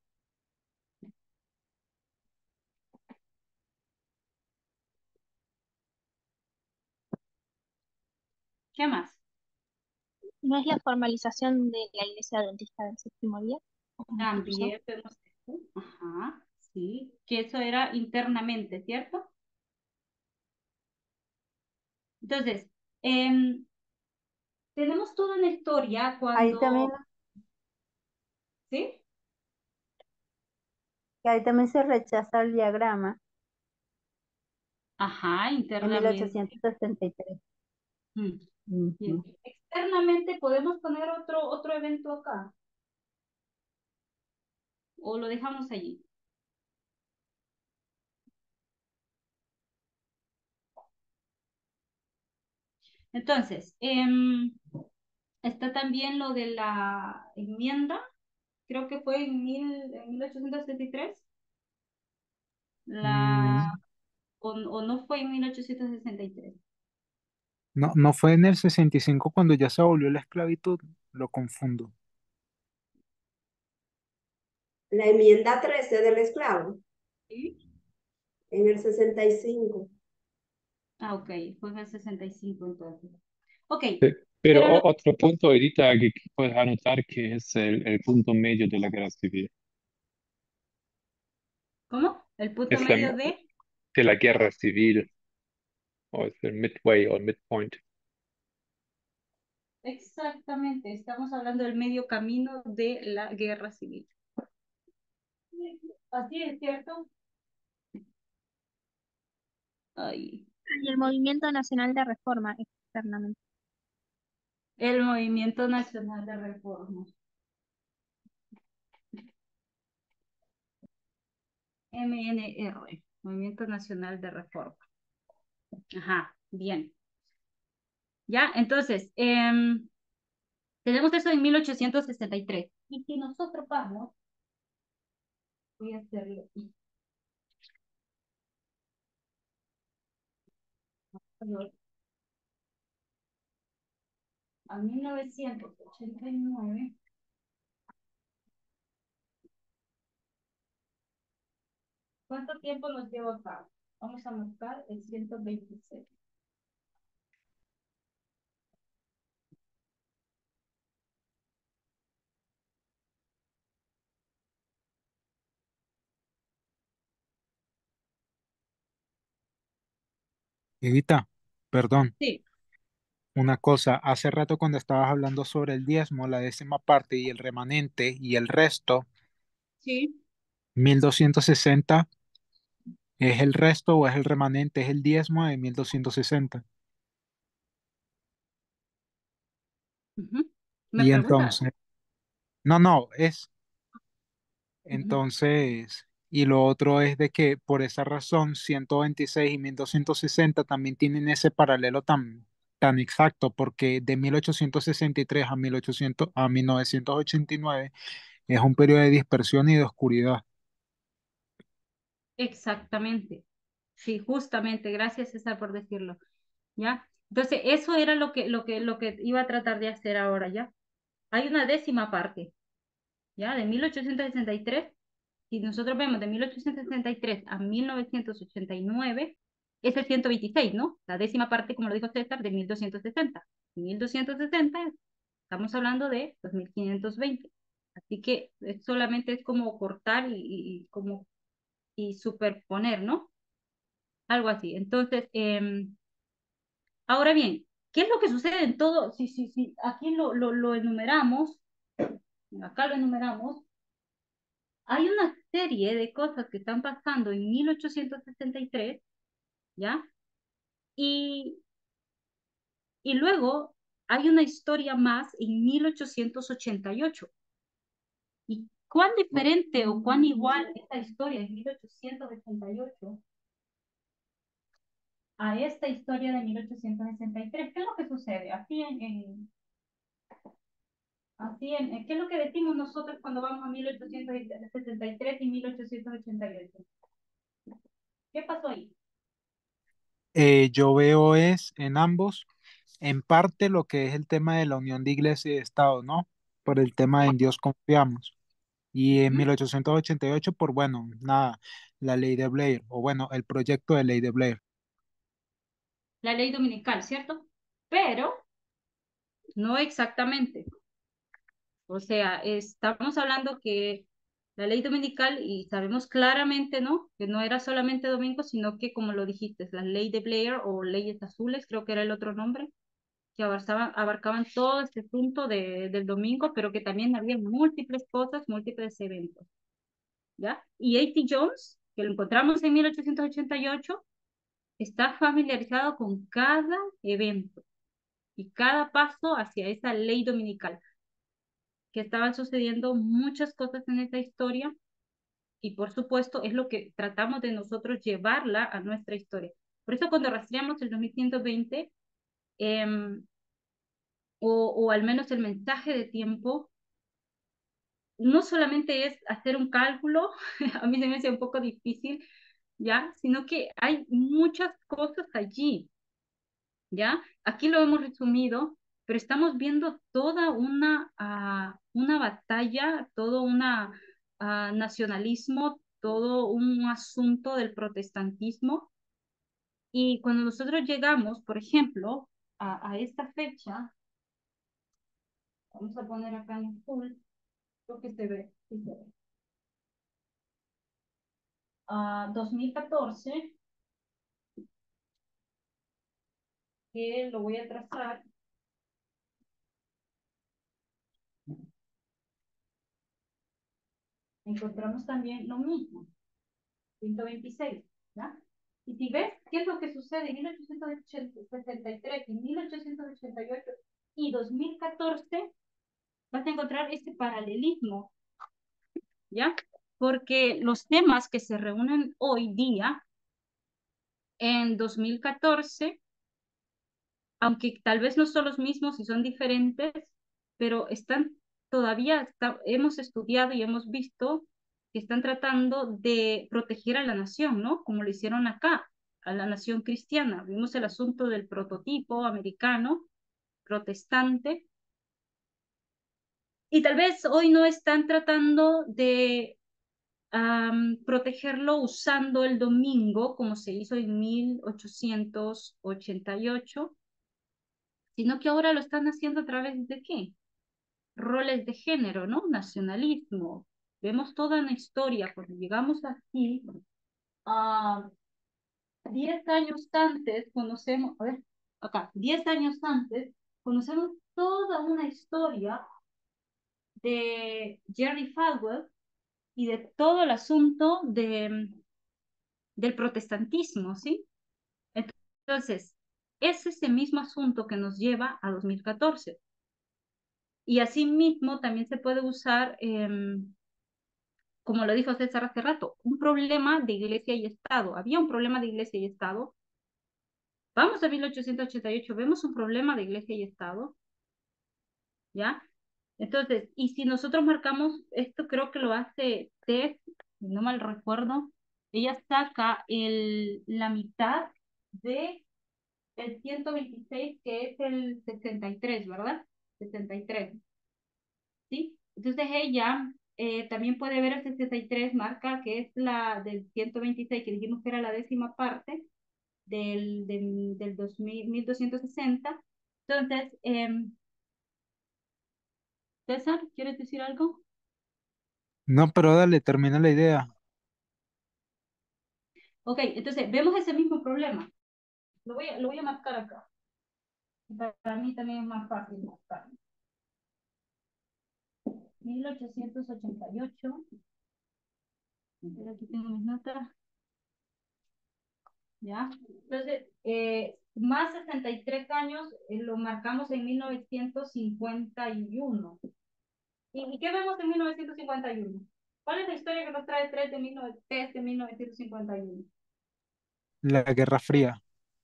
¿Qué más? ¿No es la formalización de la Iglesia Adventista del Séptimo Día como institución? También vemos esto. Ajá, sí, que eso era internamente, ¿cierto? Entonces, em, tenemos toda una historia Ahí también, cuando, ¿sí? que ahí también se rechaza el diagrama Ajá, en mil internamente. ochocientos sesenta y tres. Mm, bien. Ujú. Externamente podemos poner otro, otro evento acá. O lo dejamos allí. Entonces, em, está también lo de la enmienda, creo que fue en, mil, en mil ochocientos setenta y tres, la, Mm, o, o no fue en mil ochocientos sesenta y tres. no, no fue en el sesenta y cinco cuando ya se abolió la esclavitud, lo confundo. La enmienda trece del esclavo, ¿Sí? en el sesenta y cinco. Ah, ok, fue en el sesenta y cinco entonces. Ok, Pe- Pero pero lo, o- otro punto ahorita que que puedes anotar que es el, el punto medio de la guerra civil. ¿cómo? El punto Es la, medio de, de la guerra civil, o es el midway o midpoint. exactamente, estamos hablando del medio camino de la guerra civil. Así es, ¿cierto? Ay, Y el Movimiento Nacional de Reforma externamente. el Movimiento Nacional de Reforma. M N R, Movimiento Nacional de Reforma. Ajá, bien. Ya, entonces, em, tenemos eso en mil ochocientos sesenta y tres. Y si nosotros vamos, voy a hacerlo a mil novecientos ochenta y nueve, ¿cuánto tiempo nos lleva acá? Vamos a buscar el ciento veintiséis. Evita, perdón, Sí, una cosa, hace rato cuando estabas hablando sobre el diezmo, la décima parte y el remanente y el resto, sí. mil doscientos sesenta ¿es el resto o es el remanente? Es el diezmo de mil doscientos sesenta. Ujú. ¿Me Y preguntas? entonces, no, no, es Ujú. entonces, y lo otro es de que por esa razón ciento veintiséis y mil doscientos sesenta también tienen ese paralelo tan, tan exacto, porque de mil ochocientos sesenta y tres a mil ochocientos a mil novecientos ochenta y nueve es un periodo de dispersión y de oscuridad. Exactamente. Sí, justamente. Gracias, César, por decirlo. ¿Ya? Entonces, eso era lo que, lo que, lo que iba a tratar de hacer ahora, ¿ya? Hay una décima parte, ¿ya? De mil ochocientos sesenta y tres, si nosotros vemos de mil ochocientos sesenta y tres a mil novecientos ochenta y nueve, es el ciento veintiséis, ¿no? La décima parte, como lo dijo César, de mil doscientos sesenta. mil doscientos sesenta, estamos hablando de dos mil quinientos veinte. Así que es- solamente es como cortar y, y- y como y superponer, ¿no? Algo así. Entonces, em, ahora bien, ¿qué es lo que sucede en todo? Si, si, si aquí lo, lo, lo enumeramos, acá lo enumeramos, hay una serie de cosas que están pasando en mil ochocientos sesenta y tres, ¿ya? Y, y luego hay una historia más en mil ochocientos ochenta y ocho. ¿Y cuán diferente o cuán igual esta historia en mil ochocientos ochenta y ocho a esta historia de mil ochocientos sesenta y tres? ¿Qué es lo que sucede? Así en, en, así en, ¿qué es lo que decimos nosotros cuando vamos a mil ochocientos sesenta y tres y mil ochocientos ochenta y ocho? ¿Qué pasó ahí? Eh, yo veo es en ambos, en parte lo que es el tema de la unión de iglesia y de Estado, ¿no? Por el tema de en Dios confiamos. Y en Ujú. mil ochocientos ochenta y ocho, por bueno, nada, la ley de Blair, o bueno, el proyecto de ley de Blair. La ley dominical, ¿cierto? Pero no exactamente. O sea, estamos hablando que la ley dominical, y sabemos claramente, ¿no? Que no era solamente domingo, sino que, como lo dijiste, la ley de Blair o leyes azules, creo que era el otro nombre, que abarcaban, abarcaban todo este punto de, del domingo, pero que también había múltiples cosas, múltiples eventos. ¿ya? Y A T Jones, que lo encontramos en mil ochocientos ochenta y ocho, está familiarizado con cada evento y cada paso hacia esa ley dominical, que estaban sucediendo muchas cosas en esta historia y por supuesto es lo que tratamos de nosotros llevarla a nuestra historia. Por eso cuando rastreamos el dos mil ciento veinte, eh, o, o al menos el mensaje de tiempo, no solamente es hacer un cálculo, a mí se me hace un poco difícil, ¿ya? Sino que hay muchas cosas allí, ¿ya? Aquí lo hemos resumido, pero estamos viendo toda una, uh, una batalla, todo un uh, nacionalismo, todo un asunto del protestantismo. Y cuando nosotros llegamos, por ejemplo, a, a esta fecha, vamos a poner acá en full, lo que se ve, sí se ve. Uh, dos mil catorce, que lo voy a trazar. Encontramos también lo mismo, ciento veintiséis, ¿ya? Y si ves qué es lo que sucede en mil ochocientos sesenta y tres, en mil ochocientos ochenta y ocho y dos mil catorce, vas a encontrar este paralelismo, ¿ya? Porque los temas que se reúnen hoy día, en dos mil catorce, aunque tal vez no son los mismos y son diferentes, pero están todavía, está, hemos estudiado y hemos visto que están tratando de proteger a la nación, ¿no? Como lo hicieron acá, a la nación cristiana. Vimos el asunto del prototipo americano, protestante, y tal vez hoy no están tratando de um, protegerlo usando el domingo, como se hizo en mil ochocientos ochenta y ocho, sino que ahora lo están haciendo a través de ¿qué? Roles de género, ¿no? Nacionalismo. Vemos toda una historia, cuando llegamos aquí, a uh, diez años antes, conocemos, a ver, acá, diez años antes, conocemos toda una historia de Jerry Falwell y de todo el asunto de, del protestantismo, ¿sí? Entonces, es ese mismo asunto que nos lleva a dos mil catorce. Y asimismo también se puede usar, eh, como lo dijo César hace rato, un problema de iglesia y Estado. Había un problema de iglesia y Estado. Vamos a mil ochocientos ochenta y ocho, vemos un problema de iglesia y Estado, ¿ya? Entonces, y si nosotros marcamos, esto creo que lo hace Tess, si no mal recuerdo, ella saca el, la mitad de el ciento veintiséis, que es el sesenta y tres, ¿verdad? sesenta y tres. ¿Sí? Entonces ella eh, también puede ver el sesenta y tres, marca que es la del ciento veintiséis, que dijimos que era la décima parte del, del, del dos mil, mil doscientos sesenta. Entonces, eh, César, ¿quieres decir algo? No, pero dale, termina la idea. Ok, entonces vemos ese mismo problema. Lo voy a, lo voy a marcar acá. Para mí también es más fácil marcar. mil ochocientos ochenta y ocho. Aquí tengo mis notas. ¿Ya? Entonces, eh, más sesenta y tres años eh, lo marcamos en mil novecientos cincuenta y uno. ¿Y, ¿Y qué vemos en mil novecientos cincuenta y uno? ¿Cuál es la historia que nos trae tres de, mil novecientos cincuenta y uno? La Guerra Fría.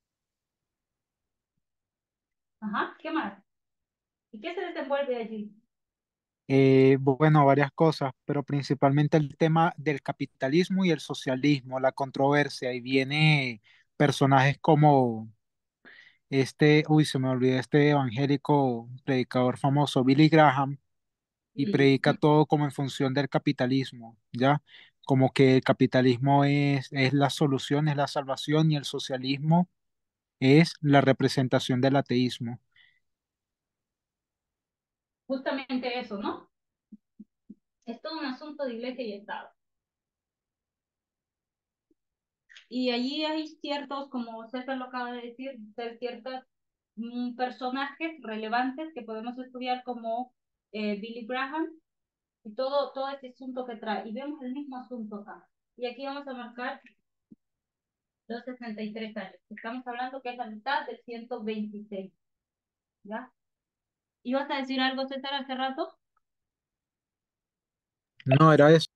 Ajá, ¿qué más? ¿Y qué se desenvuelve allí? Eh, bueno, varias cosas, pero principalmente el tema del capitalismo y el socialismo, la controversia, y viene personajes como este, uy, se me olvidó este evangélico predicador famoso, Billy Graham, y Sí. predica todo como en función del capitalismo, ¿ya? Como que el capitalismo es, es la solución, es la salvación, y el socialismo es la representación del ateísmo. Justamente eso, ¿no? Es todo un asunto de iglesia y Estado. Y allí hay ciertos, como César lo acaba de decir, ciertos mm, personajes relevantes que podemos estudiar como eh, Billy Graham, y todo, todo este asunto que trae. Y vemos el mismo asunto acá. Y aquí vamos a marcar los sesenta y tres años. Estamos hablando que es la mitad del ciento veintiséis, ¿ya? ¿Ibas a decir algo, César, hace rato? No, era eso.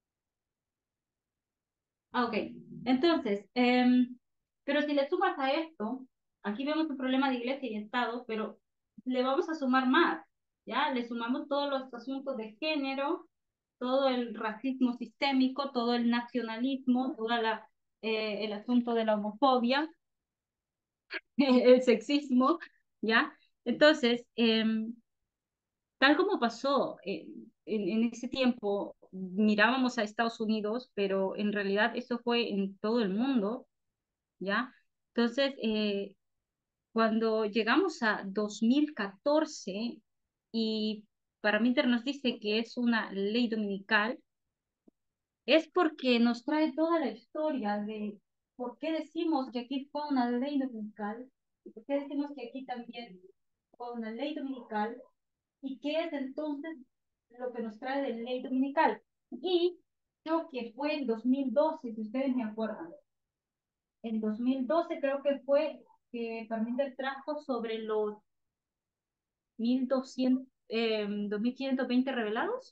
Ah, ok. Entonces, em, pero si le sumas a esto, aquí vemos un problema de iglesia y Estado, pero le vamos a sumar más, ¿ya? Le sumamos todos los asuntos de género, todo el racismo sistémico, todo el nacionalismo, toda la, eh, el asunto de la homofobia, el sexismo, ¿ya? Entonces, em, tal como pasó eh, en, en ese tiempo, mirábamos a Estados Unidos, pero en realidad eso fue en todo el mundo, ¿ya? Entonces, eh, cuando llegamos a dos mil catorce y Paramiter nos dice que es una ley dominical, es porque nos trae toda la historia de por qué decimos que aquí fue una ley dominical y por qué decimos que aquí también fue una ley dominical y qué es entonces lo que nos trae de ley dominical. Y creo que fue en dos mil doce, si ustedes me acuerdan. En dos mil doce creo que fue que Parminder trajo sobre los mil doscientos, eh, dos mil quinientos veinte revelados,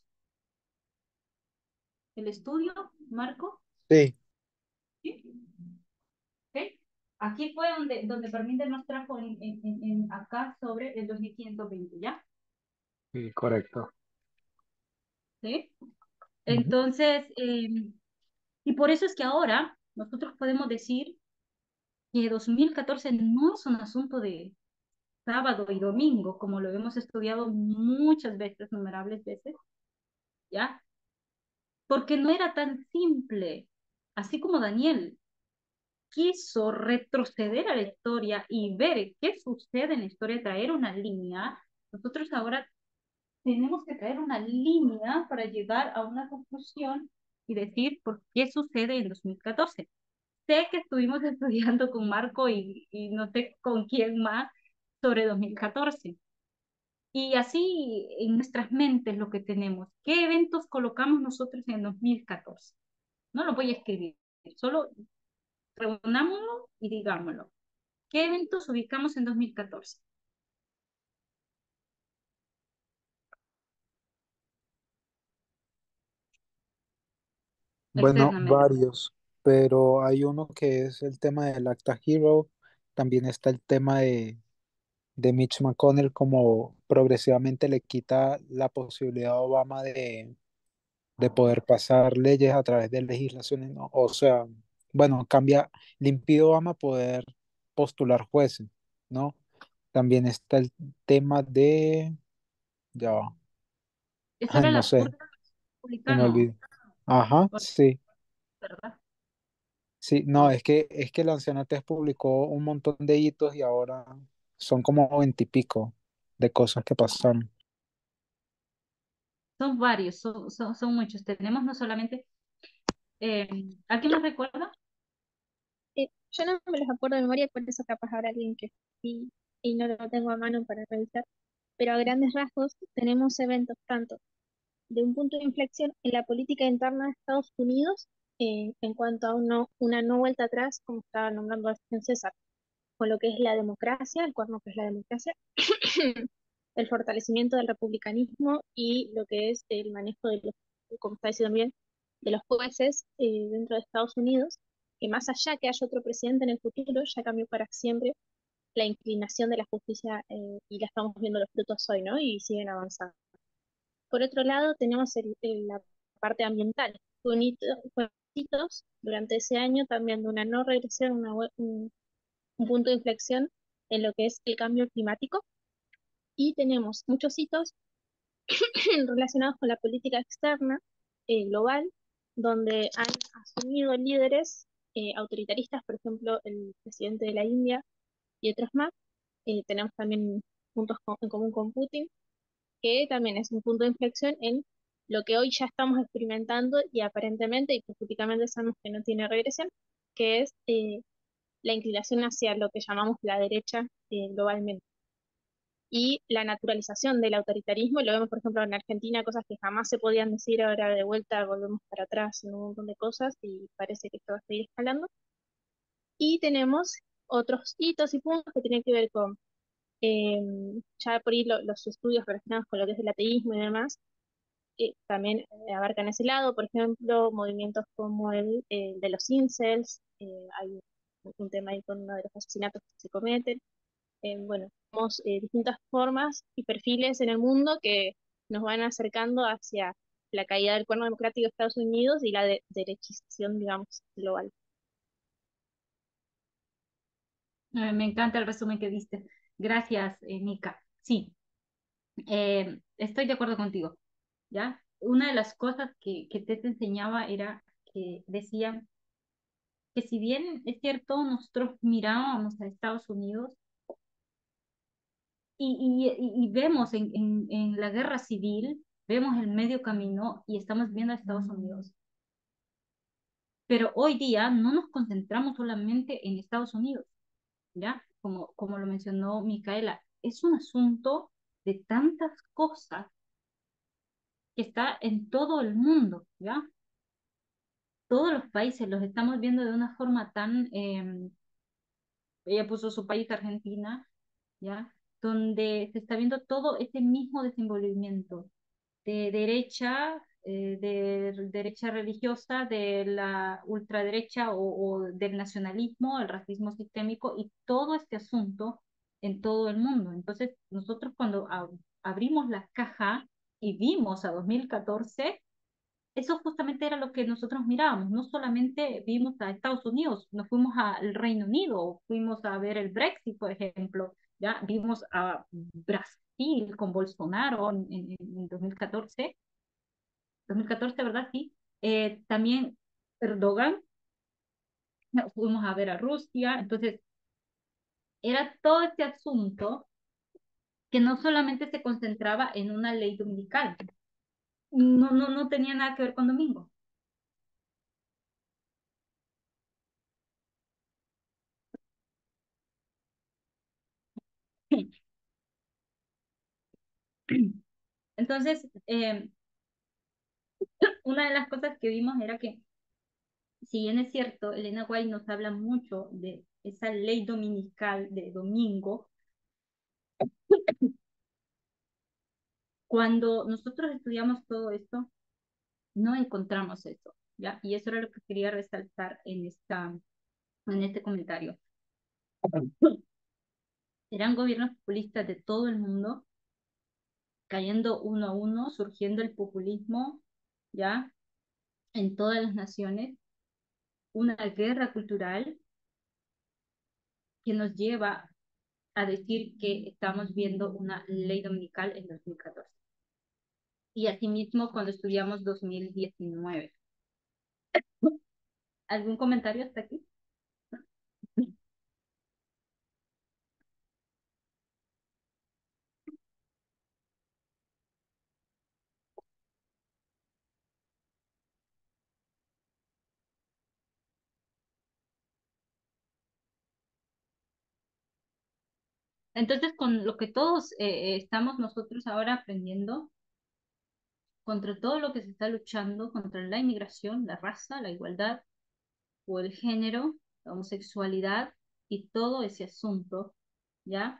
el estudio, Marco. Sí, ¿Sí? ¿Sí? Aquí fue donde, donde Parminder nos trajo en, en, en, en acá sobre el dos mil quinientos veinte, ¿ya? Sí, correcto. ¿Sí? ujú, Entonces, eh, y por eso es que ahora nosotros podemos decir que dos mil catorce no es un asunto de sábado y domingo, como lo hemos estudiado muchas veces, innumerables veces, ¿ya? Porque no era tan simple. Así como Daniel quiso retroceder a la historia y ver qué sucede en la historia, traer una línea, nosotros ahora tenemos que traer una línea para llegar a una conclusión y decir por qué sucede en dos mil catorce. Sé que estuvimos estudiando con Marco y, y no sé con quién más sobre dos mil catorce. Y así en nuestras mentes lo que tenemos, ¿qué eventos colocamos nosotros en dos mil catorce? No lo voy a escribir, solo reunámoslo y digámoslo. ¿Qué eventos ubicamos en dos mil catorce? bueno, Externamente. varios, pero hay uno que es el tema del Acta Hero, también está el tema de, de Mitch McConnell, como progresivamente le quita la posibilidad a Obama de, de poder pasar leyes a través de legislaciones, ¿no? O sea, bueno, cambia, le impide a Obama poder postular jueces, ¿no? También está el tema de, ya va, Eso ay, era no la sé, purga se me republicano, olvidó. Ajá, sí. ¿verdad? Sí, no, es que, es que la Lanzanetes publicó un montón de hitos y ahora son como veintipico de cosas que pasaron. Son varios, son, son, son muchos. Tenemos no solamente... Eh, ¿alguien más recuerda? Eh, yo no me los acuerdo de memoria, por eso capaz habrá alguien que sí y no lo tengo a mano para revisar. Pero a grandes rasgos tenemos eventos tanto de un punto de inflexión en la política interna de Estados Unidos eh, en cuanto a uno- una no vuelta atrás, como estaba nombrando en César, con lo que es la democracia, el cuerno que es la democracia, el fortalecimiento del republicanismo y lo que es el manejo de los, como está diciendo bien, de los jueces eh, dentro de Estados Unidos, que más allá que haya otro presidente en el futuro, ya cambió para siempre la inclinación de la justicia eh, y la estamos viendo los frutos hoy, ¿no? Y siguen avanzando. Por otro lado, tenemos el- el- la parte ambiental. Fue un hito- fue hitos durante ese año también de una no regresión, una hue- un, un punto de inflexión en lo que es el cambio climático. Y tenemos muchos hitos relacionados con la política externa eh, global, donde han asumido líderes eh, autoritaristas, por ejemplo, el presidente de la India y otros más. Eh, tenemos también puntos co- en común con Putin, que también es un punto de inflexión en lo que hoy ya estamos experimentando y aparentemente y hipotéticamente sabemos que no tiene regresión, que es eh, la inclinación hacia lo que llamamos la derecha eh, globalmente. y la naturalización del autoritarismo. Lo vemos, por ejemplo, en Argentina, cosas que jamás se podían decir, ahora de vuelta volvemos para atrás en un montón de cosas y parece que esto va a seguir escalando. Y tenemos otros hitos y puntos que tienen que ver con, eh, ya por ahí lo- los estudios relacionados con lo que es el ateísmo y demás, eh, también eh, abarcan ese lado. Por ejemplo, movimientos como el eh, de los incels, eh, hay un, un tema ahí con uno de los asesinatos que se cometen. Eh, bueno, tenemos eh, distintas formas y perfiles en el mundo que nos van acercando hacia la caída del cuerno democrático de Estados Unidos y la de- derechización, digamos, global. Eh, me encanta el resumen que diste. Gracias, eh, Nika. Sí, eh, estoy de acuerdo contigo, ¿ya? Una de las cosas que, que te enseñaba era que decía que si bien es cierto, nosotros mirábamos a Estados Unidos y, y- y vemos en, en, en la guerra civil, vemos el medio camino y estamos viendo a Estados Unidos. Pero hoy día no nos concentramos solamente en Estados Unidos, ¿ya? Como, como lo mencionó Micaela, es un asunto de tantas cosas que está en todo el mundo, ¿ya? Todos los países los estamos viendo de una forma tan, eh, ella puso su país, Argentina, ¿ya? Donde se está viendo todo ese mismo desenvolvimiento de derecha, eh, de derecha religiosa, de la ultraderecha o, o del nacionalismo, el racismo sistémico y todo este asunto en todo el mundo. Entonces, nosotros cuando ab- abrimos la caja y vimos a dos mil catorce, eso justamente era lo que nosotros mirábamos. No solamente vimos a Estados Unidos, nos fuimos al Reino Unido, fuimos a ver el Brexit, por ejemplo, ya vimos a Brasil con Bolsonaro en, en, en dos mil catorce, dos mil catorce, ¿verdad? Sí. Eh, también Erdogan, no, fuimos a ver a Rusia, entonces era todo este asunto que no solamente se concentraba en una ley dominical, no, no, no tenía nada que ver con domingo. Entonces, eh, una de las cosas que vimos era que, si bien es cierto, Elena White nos habla mucho de esa ley dominical de domingo, cuando nosotros estudiamos todo esto, no encontramos eso, ¿ya? Y eso era lo que quería resaltar en, esta, en este comentario. Eran gobiernos populistas de todo el mundo, cayendo uno a uno, surgiendo el populismo, ¿ya? En todas las naciones, una guerra cultural que nos lleva a decir que estamos viendo una ley dominical en dos mil catorce. Y asimismo cuando estudiamos dos mil diecinueve. ¿Algún comentario hasta aquí? Entonces, con lo que todos eh, estamos nosotros ahora aprendiendo, contra todo lo que se está luchando, contra la inmigración, la raza, la igualdad o el género, la homosexualidad y todo ese asunto, ¿ya?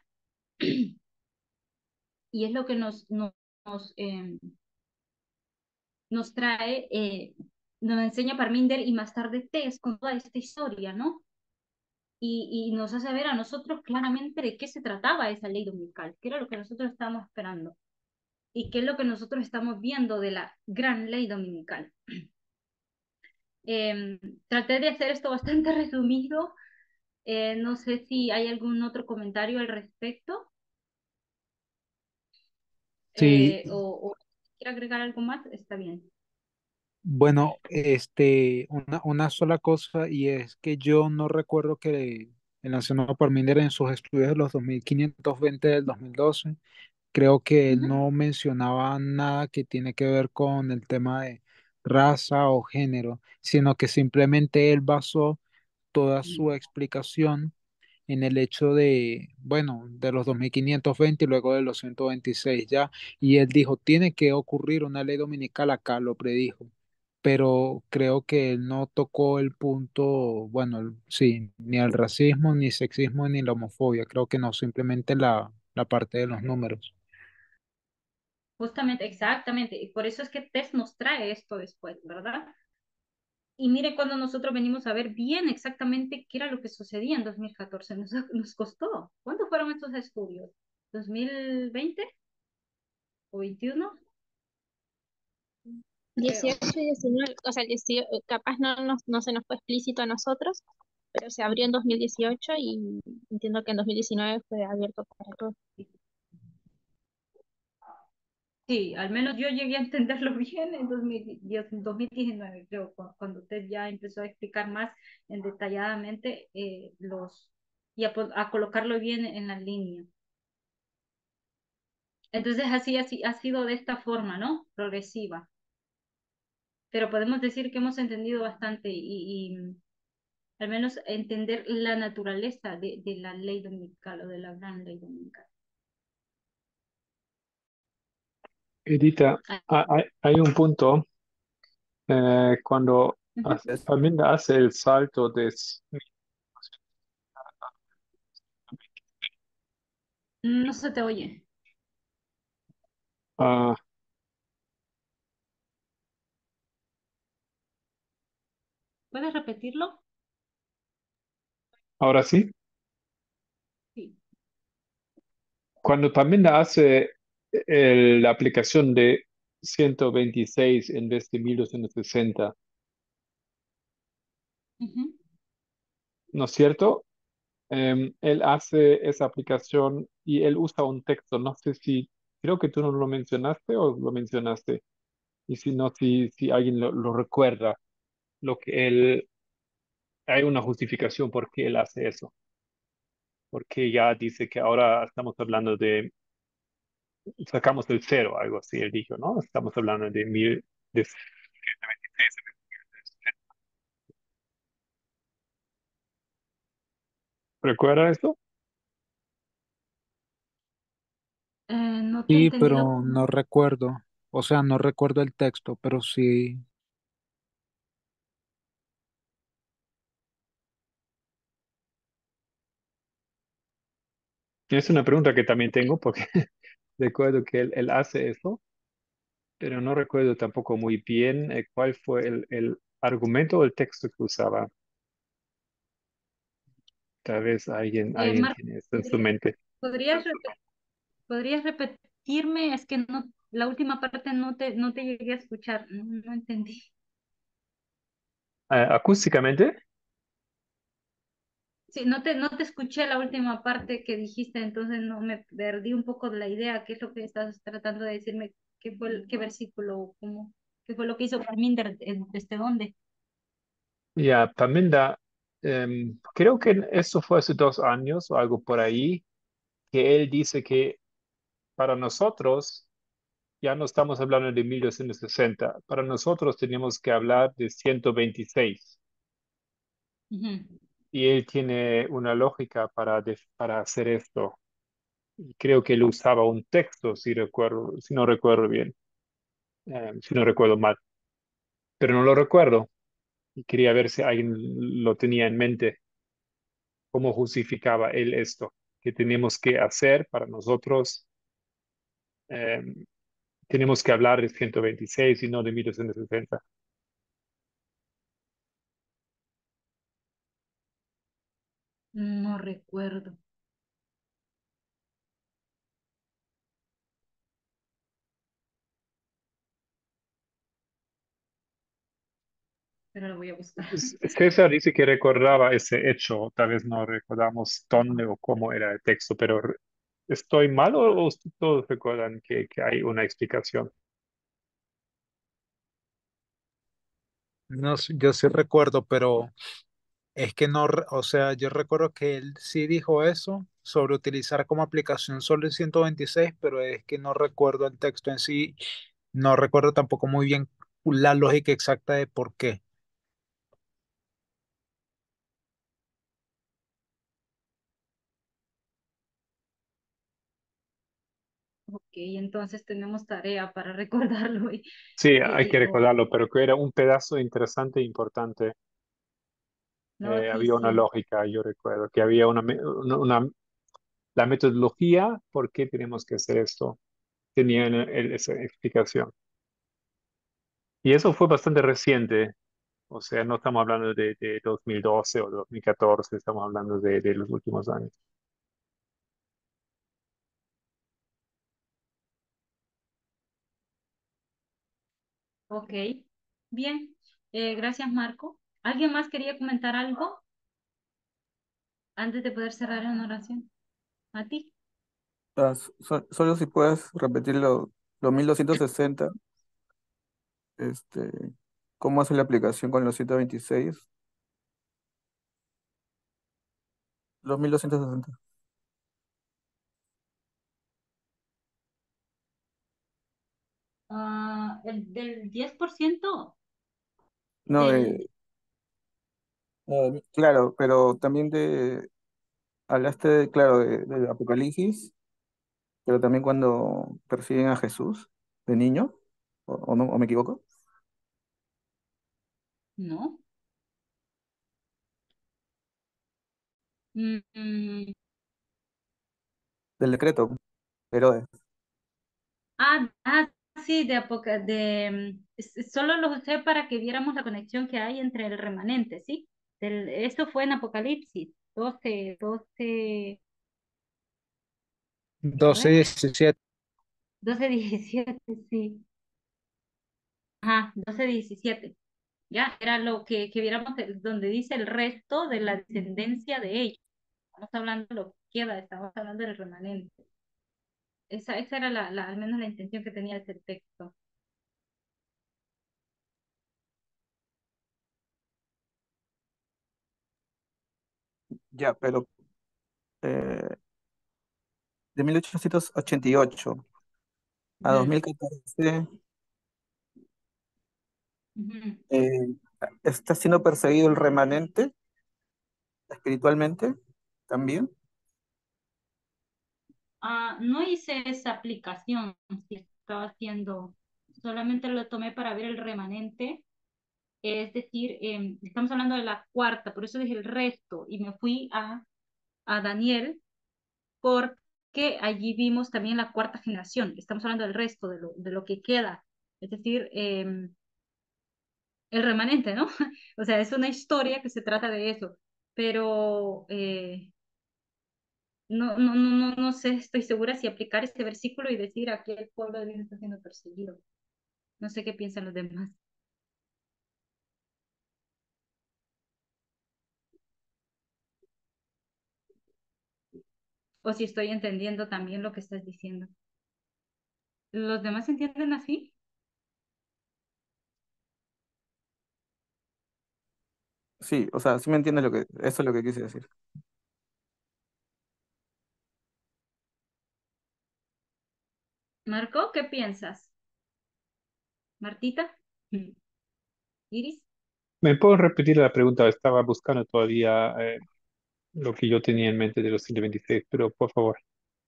Y es lo que nos, nos, nos, eh, nos trae, eh, nos enseña Parminder y más tarde Tess con toda esta historia, ¿no? Y, y nos hace ver a nosotros claramente de qué se trataba esa ley dominical, qué era lo que nosotros estábamos esperando y qué es lo que nosotros estamos viendo de la gran ley dominical. Eh, traté de hacer esto bastante resumido. Eh, no sé si hay algún otro comentario al respecto, Sí, eh, o, o quiere agregar algo más, está bien. bueno, este, una, una sola cosa, y es que yo no recuerdo que el nacional Parminder en sus estudios de los dos mil quinientos veinte del dos mil doce, creo que él Ujú. no mencionaba nada que tiene que ver con el tema de raza o género, sino que simplemente él basó toda su explicación en el hecho de, bueno, de los dos mil quinientos veinte y luego de los ciento veintiséis ya, y él dijo, tiene que ocurrir una ley dominical acá, lo predijo, pero creo que él no tocó el punto, bueno, el- sí, ni el racismo, ni sexismo, ni la homofobia, creo que no, simplemente la, la parte de los números. Justamente, exactamente. Y por eso es que Tess nos trae esto después, ¿verdad? Y mire cuando nosotros venimos a ver bien exactamente qué era lo que sucedía en dos mil catorce. Nos, nos costó. ¿Cuándo fueron estos estudios? ¿dos mil veinte o veintiuno? Creo. dieciocho y diecinueve, o sea, el dieciocho, capaz no, nos- no se nos fue explícito a nosotros, pero se abrió en dos mil dieciocho y entiendo que en dos mil diecinueve fue abierto para todos. Sí, al menos yo llegué a entenderlo bien en dos mil diez dos mil diecinueve, creo, cu- cuando usted ya empezó a explicar más en detalladamente eh, los y a, po- a colocarlo bien en la línea. Entonces, así, así ha sido de esta forma, ¿no? Progresiva. Pero podemos decir que hemos entendido bastante y, y, mm, al menos entender la naturaleza de, de la ley dominical o de la gran ley dominical. Edita, Ah, ha- hay, hay un punto eh, cuando ujú. hace- también hace el salto de... s- No se te oye. ah, ¿Puedes repetirlo? ahora sí, Sí. cuando también hace el- la aplicación de ciento veintiséis en vez de mil doscientos sesenta, Ujú. ¿no es cierto? Em, él hace esa aplicación y él usa un texto. No sé si, creo que tú no lo mencionaste o lo mencionaste. Y si no, si, si alguien lo, lo recuerda, lo que él, hay una justificación por qué él hace eso. Porque ya dice que ahora estamos hablando de, sacamos el cero, algo así, él dijo, ¿no? Estamos hablando de mil, de ciento veintiséis. ¿Recuerda esto? Eh, no te he Sí, entendido. pero no recuerdo, o sea, no recuerdo el texto, pero sí. Es una pregunta que también tengo porque recuerdo que él, él hace eso, pero no recuerdo tampoco muy bien eh, cuál fue el, el argumento o el texto que usaba. Tal vez alguien, Eh, alguien Marco, tiene esto en su ¿podría- mente. ¿podrías, repe- ¿podrías repetirme? Es que no, la última parte no te, no te llegué a escuchar, no, no entendí. Ah, acústicamente, Sí, no te, no te escuché la última parte que dijiste, entonces no me perdí un poco de la idea, qué es lo que estás tratando de decirme, qué fue el, qué versículo, cómo, qué fue lo que hizo Parminder, en- desde dónde. ya, Paminda, em, creo que eso fue hace dos años o algo por ahí, que él dice que para nosotros ya no estamos hablando de mil doscientos sesenta, para nosotros teníamos que hablar de ciento veintiséis. Ujú. Y él tiene una lógica para, def- para hacer esto. Y creo que él usaba un texto, si recuerdo, si no recuerdo bien, eh, si no recuerdo mal, pero no lo recuerdo. Y quería ver si alguien lo tenía en mente, cómo justificaba él esto, que tenemos que hacer para nosotros. eh, Tenemos que hablar de ciento veintiséis y no de mil doscientos sesenta. No recuerdo, pero lo voy a buscar. C- César dice que recordaba ese hecho, tal vez no recordamos dónde o cómo era el texto, pero re- ¿estoy mal o o ustedes todos recuerdan que, que hay una explicación? No, sé, yo sí recuerdo, pero es que no, re- o sea, yo recuerdo que él sí dijo eso sobre utilizar como aplicación solo el ciento veintiséis, pero es que no recuerdo el texto en sí, no recuerdo tampoco muy bien la lógica exacta de por qué. entonces tenemos tarea para recordarlo. Y, Sí, y- hay y- que o- recordarlo, pero que era un pedazo interesante e importante. no, Eh, sí, había una sí. lógica, yo recuerdo, que había una, me- una, una- la metodología, ¿por qué tenemos que hacer esto? Tenía en- en esa explicación. Y eso fue bastante reciente, o sea, no estamos hablando de, de dos mil doce o dos mil catorce, estamos hablando de, de los últimos años. Ok, bien. Eh, gracias, Marco. ¿Alguien más quería comentar algo antes de poder cerrar en oración? ¿A ti? Ah, so- solo si puedes repetir lo, lo mil doscientos sesenta, este, cómo hace la aplicación con los ciento veintiséis. Los mil doscientos sesenta. Ah, el del diez por ciento No, del... de, no, claro, pero también de, hablaste, de, claro, de, de Apocalipsis, pero también cuando persiguen a Jesús de niño, o, o no, o me equivoco, No. Mm, mm, del decreto, Herodes. ah, ah, sí, de, apoca de mm, es- solo lo usé para que viéramos la conexión que hay entre el remanente, ¿sí? Del, esto fue en Apocalipsis doce doce a doce ver, diecisiete. doce diecisiete sí. Ajá, doce diecisiete. Ya, era lo que, que viéramos el- donde dice el resto de la descendencia de ellos. Estamos hablando de lo que queda, estamos hablando del remanente. Esa, esa era la, la, al menos la intención que tenía ese texto. Ya, pero eh, de mil ochocientos ochenta y ocho a Ujú, dos mil catorce, ujú. eh, está siendo perseguido el remanente espiritualmente también. Ah, no hice esa aplicación, si estaba haciendo, solamente lo tomé para ver el remanente, es decir, em, estamos hablando de la cuarta, por eso dije el resto, y me fui a, a Daniel, porque allí vimos también la cuarta generación, estamos hablando del resto, de lo, de lo que queda, es decir, em, el remanente, ¿no? O sea, es una historia que se trata de eso, pero eh, no, no, no, no, no sé, estoy segura si aplicar este versículo y decir aquí el pueblo de Dios está siendo perseguido. No sé qué piensan los demás. O si estoy entendiendo también lo que estás diciendo. ¿Los demás entienden así? Sí, o sea, sí me entiendes lo que, eso es lo que quise decir. Marco, ¿qué piensas? Martita, Iris. ¿Me puedo repetir la pregunta? Estaba buscando todavía eh, lo que yo tenía en mente de los ciento veintiséis, pero por favor.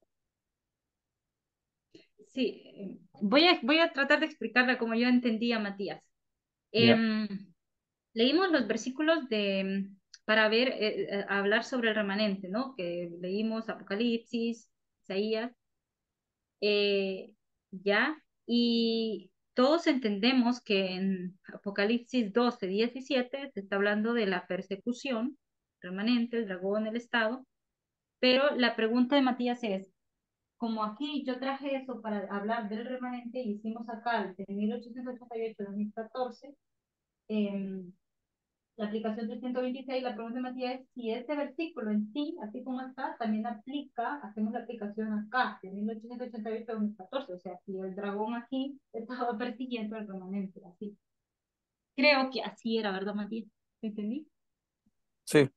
Sí, eh, voy a, voy a tratar de explicarla como yo entendía, Matías. Ya. Em, leímos los versículos de, para ver, eh, eh, hablar sobre el remanente, ¿no? Que leímos Apocalipsis, Isaías, eh, ya, y todos entendemos que en Apocalipsis doce diecisiete se está hablando de la persecución remanente, el dragón, el estado, pero la pregunta de Matías es, como aquí yo traje eso para hablar del remanente y hicimos acá el de mil ochocientos ochenta y ocho a dos mil catorce, eh, la aplicación trescientos veintiséis, la pregunta de Matías es si este versículo en sí, así como está, también aplica, hacemos la aplicación acá, de mil ochocientos ochenta y ocho a dos mil catorce, o sea, si el dragón aquí estaba persiguiendo al remanente, así. Creo que así era, ¿verdad, Matías? ¿Entendí? Sí,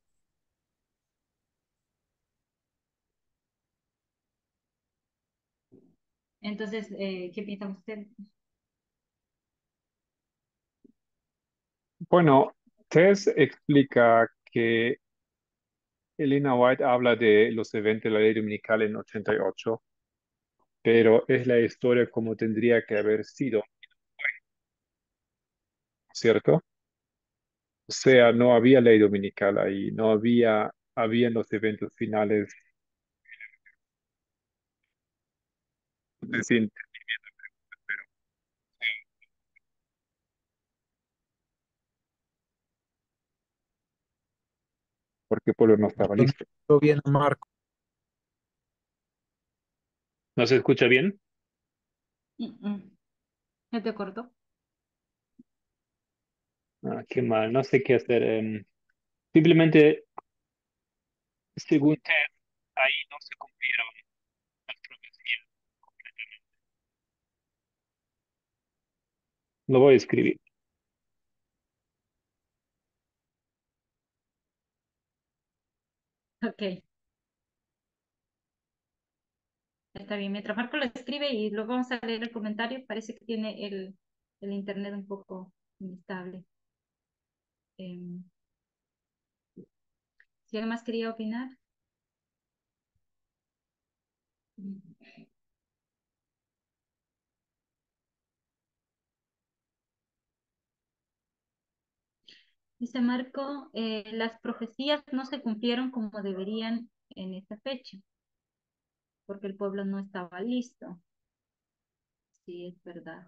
Entonces, eh, ¿qué piensan ustedes? Bueno, Tess explica que Elena White habla de los eventos de la ley dominical en ochenta y ocho pero es la historia como tendría que haber sido, ¿cierto? O sea, no había ley dominical ahí, no había, habían los eventos finales. No sé si porque el pueblo no estaba Yo no listo. escucho bien, Marco. ¿No se escucha bien? Mm, mm. ¿Ya te cortó? Ah, qué mal, no sé qué hacer. em, simplemente, según Ted, ahí no se cumplieron las profecías. Lo voy a escribir. Ok, está bien. Mientras Marco lo escribe y luego vamos a leer el comentario, parece que tiene el, el internet un poco inestable. Em, si alguien más quería opinar. Dice Marco, eh, las profecías no se cumplieron como deberían en esta fecha, porque el pueblo no estaba listo. Sí, es verdad.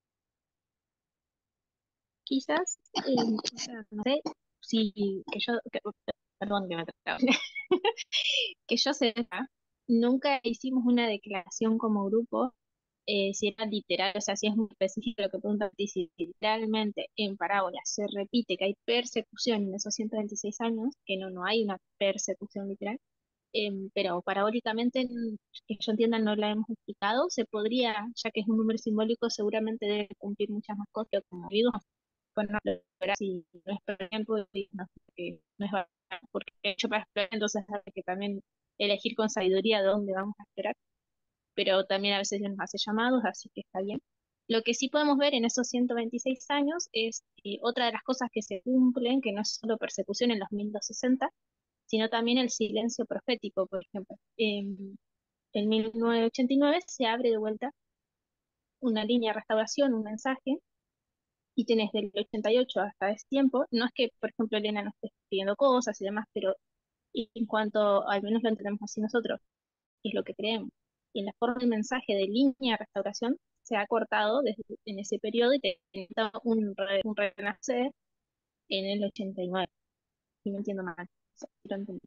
Quizás, eh, o sea, no sé si que yo, que- perdón que me trabo. Que yo sepa, nunca hicimos una declaración como grupo, eh, si era literal, o sea, si es muy específico lo que pregunta, si literalmente en parábola se repite que hay persecución en esos ciento veintiséis años, que no, no hay una persecución literal, em, pero parabólicamente, mm, que yo entienda, no la hemos explicado, se podría, ya que es un número simbólico, seguramente debe cumplir muchas más cosas, pero como digo, bueno, explorar si no es por tiempo y no, porque no es barato, porque he hecho para explorar, entonces hay que también elegir con sabiduría dónde vamos a explorar, pero también a veces Dios nos hace llamados, así que está bien. Lo que sí podemos ver en esos ciento veintiséis años es eh, otra de las cosas que se cumplen, que no es solo persecución en los mil doscientos sesenta, sino también el silencio profético, por ejemplo. En, en mil novecientos ochenta y nueve se abre de vuelta una línea de restauración, un mensaje, y tenés del ochenta y ocho hasta ese tiempo, no es que, por ejemplo, Elena nos esté pidiendo cosas y demás, pero en cuanto, al menos lo entendemos así nosotros, es lo que creemos. Y en la forma de mensaje de línea de restauración se ha cortado desde en ese periodo y te un, re, un renacer en el ochenta y nueve, si no entiendo mal. O sea, si lo entendí.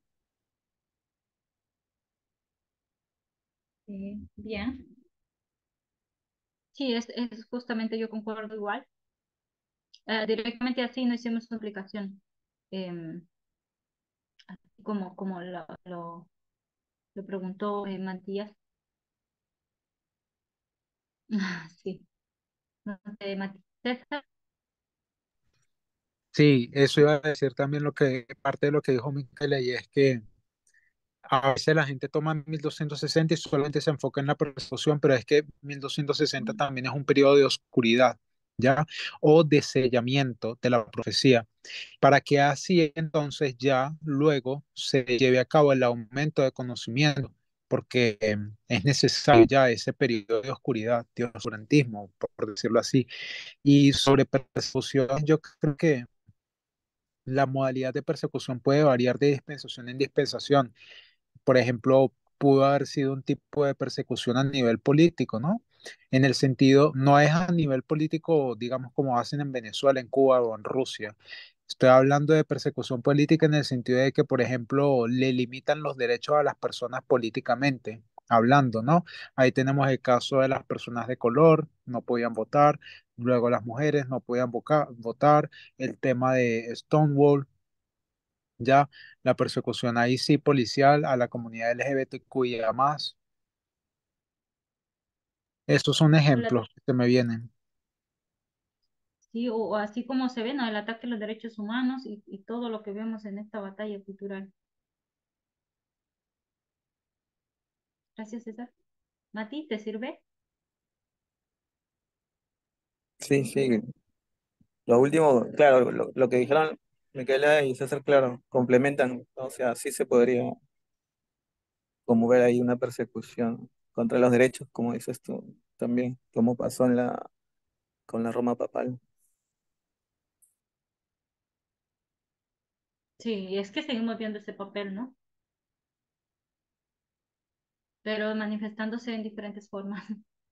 Eh, bien. Sí, es, es justamente yo concuerdo igual. Eh, directamente así no hicimos su aplicación. Em, como, como lo, lo, lo preguntó eh, Matías. Sí, no sé, Matías. César. Sí, eso iba a decir también lo que, parte de lo que dijo Micaela, y es que a veces la gente toma mil doscientos sesenta y solamente se enfoca en la persecución, pero es que mil doscientos sesenta también es un periodo de oscuridad, ¿ya? O de sellamiento de la profecía, para que así entonces ya luego se lleve a cabo el aumento de conocimiento, porque eh, es necesario ya ese periodo de oscuridad, de oscurantismo, por, por decirlo así. Y sobre persecución, yo creo que la modalidad de persecución puede variar de dispensación en dispensación. Por ejemplo, pudo haber sido un tipo de persecución a nivel político, ¿no? En el sentido, no es a nivel político, digamos, como hacen en Venezuela, en Cuba o en Rusia. Estoy hablando de persecución política en el sentido de que, por ejemplo, le limitan los derechos a las personas políticamente, hablando, ¿no? Ahí tenemos el caso de las personas de color, no podían votar, luego las mujeres no podían voca- votar, el tema de Stonewall, ya la persecución ahí sí policial a la comunidad L G B T Q I A más. Estos son Hola. ejemplos que se me vienen. Sí, o, o así como se ve, ¿no? El ataque a los derechos humanos y, y todo lo que vemos en esta batalla cultural. Gracias, César. Mati, ¿te sirve? Sí, sí. Lo último, claro, lo, lo que dijeron Micaela y César, claro, complementan, ¿no? O sea, sí se podría como ver ahí una persecución. contra los derechos, como dices tú, también, como pasó en la, con la Roma papal. Sí, es que seguimos viendo ese papel, ¿no? Pero manifestándose en diferentes formas.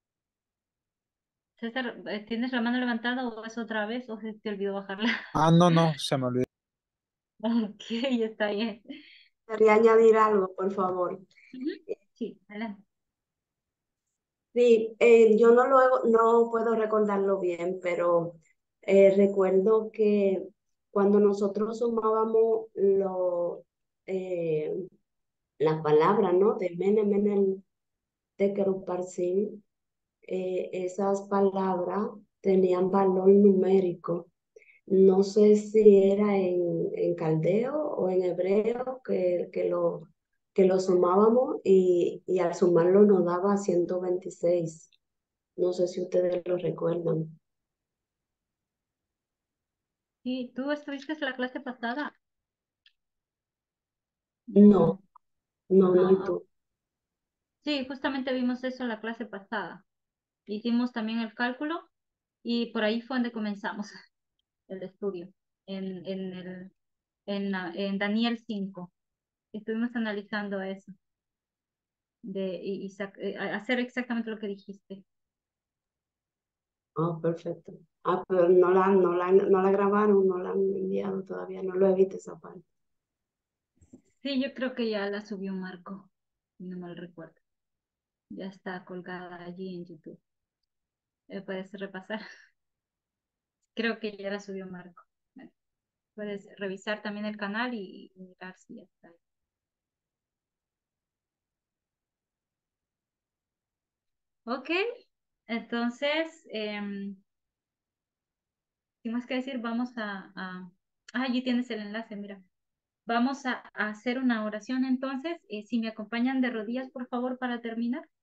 César, eh, ¿tienes la mano levantada o es otra vez o se te olvidó bajarla? Ah, no, no, se me olvidó. Ok, está bien. Quería añadir algo, por favor. Ujú. Sí, adelante. Sí, eh, yo no lo no puedo recordarlo bien, pero eh, recuerdo que cuando nosotros sumábamos lo, eh, la palabra, ¿no? De Mene, Mene, Tekel, Upharsin, eh, esas palabras tenían valor numérico. No sé si era en, en caldeo o en hebreo que, que lo, que lo sumábamos y, y al sumarlo nos daba ciento veintiséis. No sé si ustedes lo recuerdan. Sí, ¿tú estuviste en la clase pasada? No, No. no, no hay Ah, tú. sí, justamente vimos eso en la clase pasada. Hicimos también el cálculo y por ahí fue donde comenzamos el estudio, en, en, el, en, la- en Daniel cinco. Estuvimos analizando eso, de y, y sac- eh, a- hacer exactamente lo que dijiste. Ah, perfecto. Ah, pero no la, no la, no la grabaron, no la han enviado todavía, no lo he visto esa parte. Sí, yo creo que ya la subió Marco, si no mal recuerdo. Ya está colgada allí en YouTube. Eh, puedes repasar. Creo que ya la subió Marco. Bueno, puedes revisar también el canal y, y mirar si ya está. Ok, entonces, em, sin más que decir, vamos a, a... Ah, allí tienes el enlace, mira. Vamos a, a hacer una oración entonces. Eh, si me acompañan de rodillas, por favor, para terminar.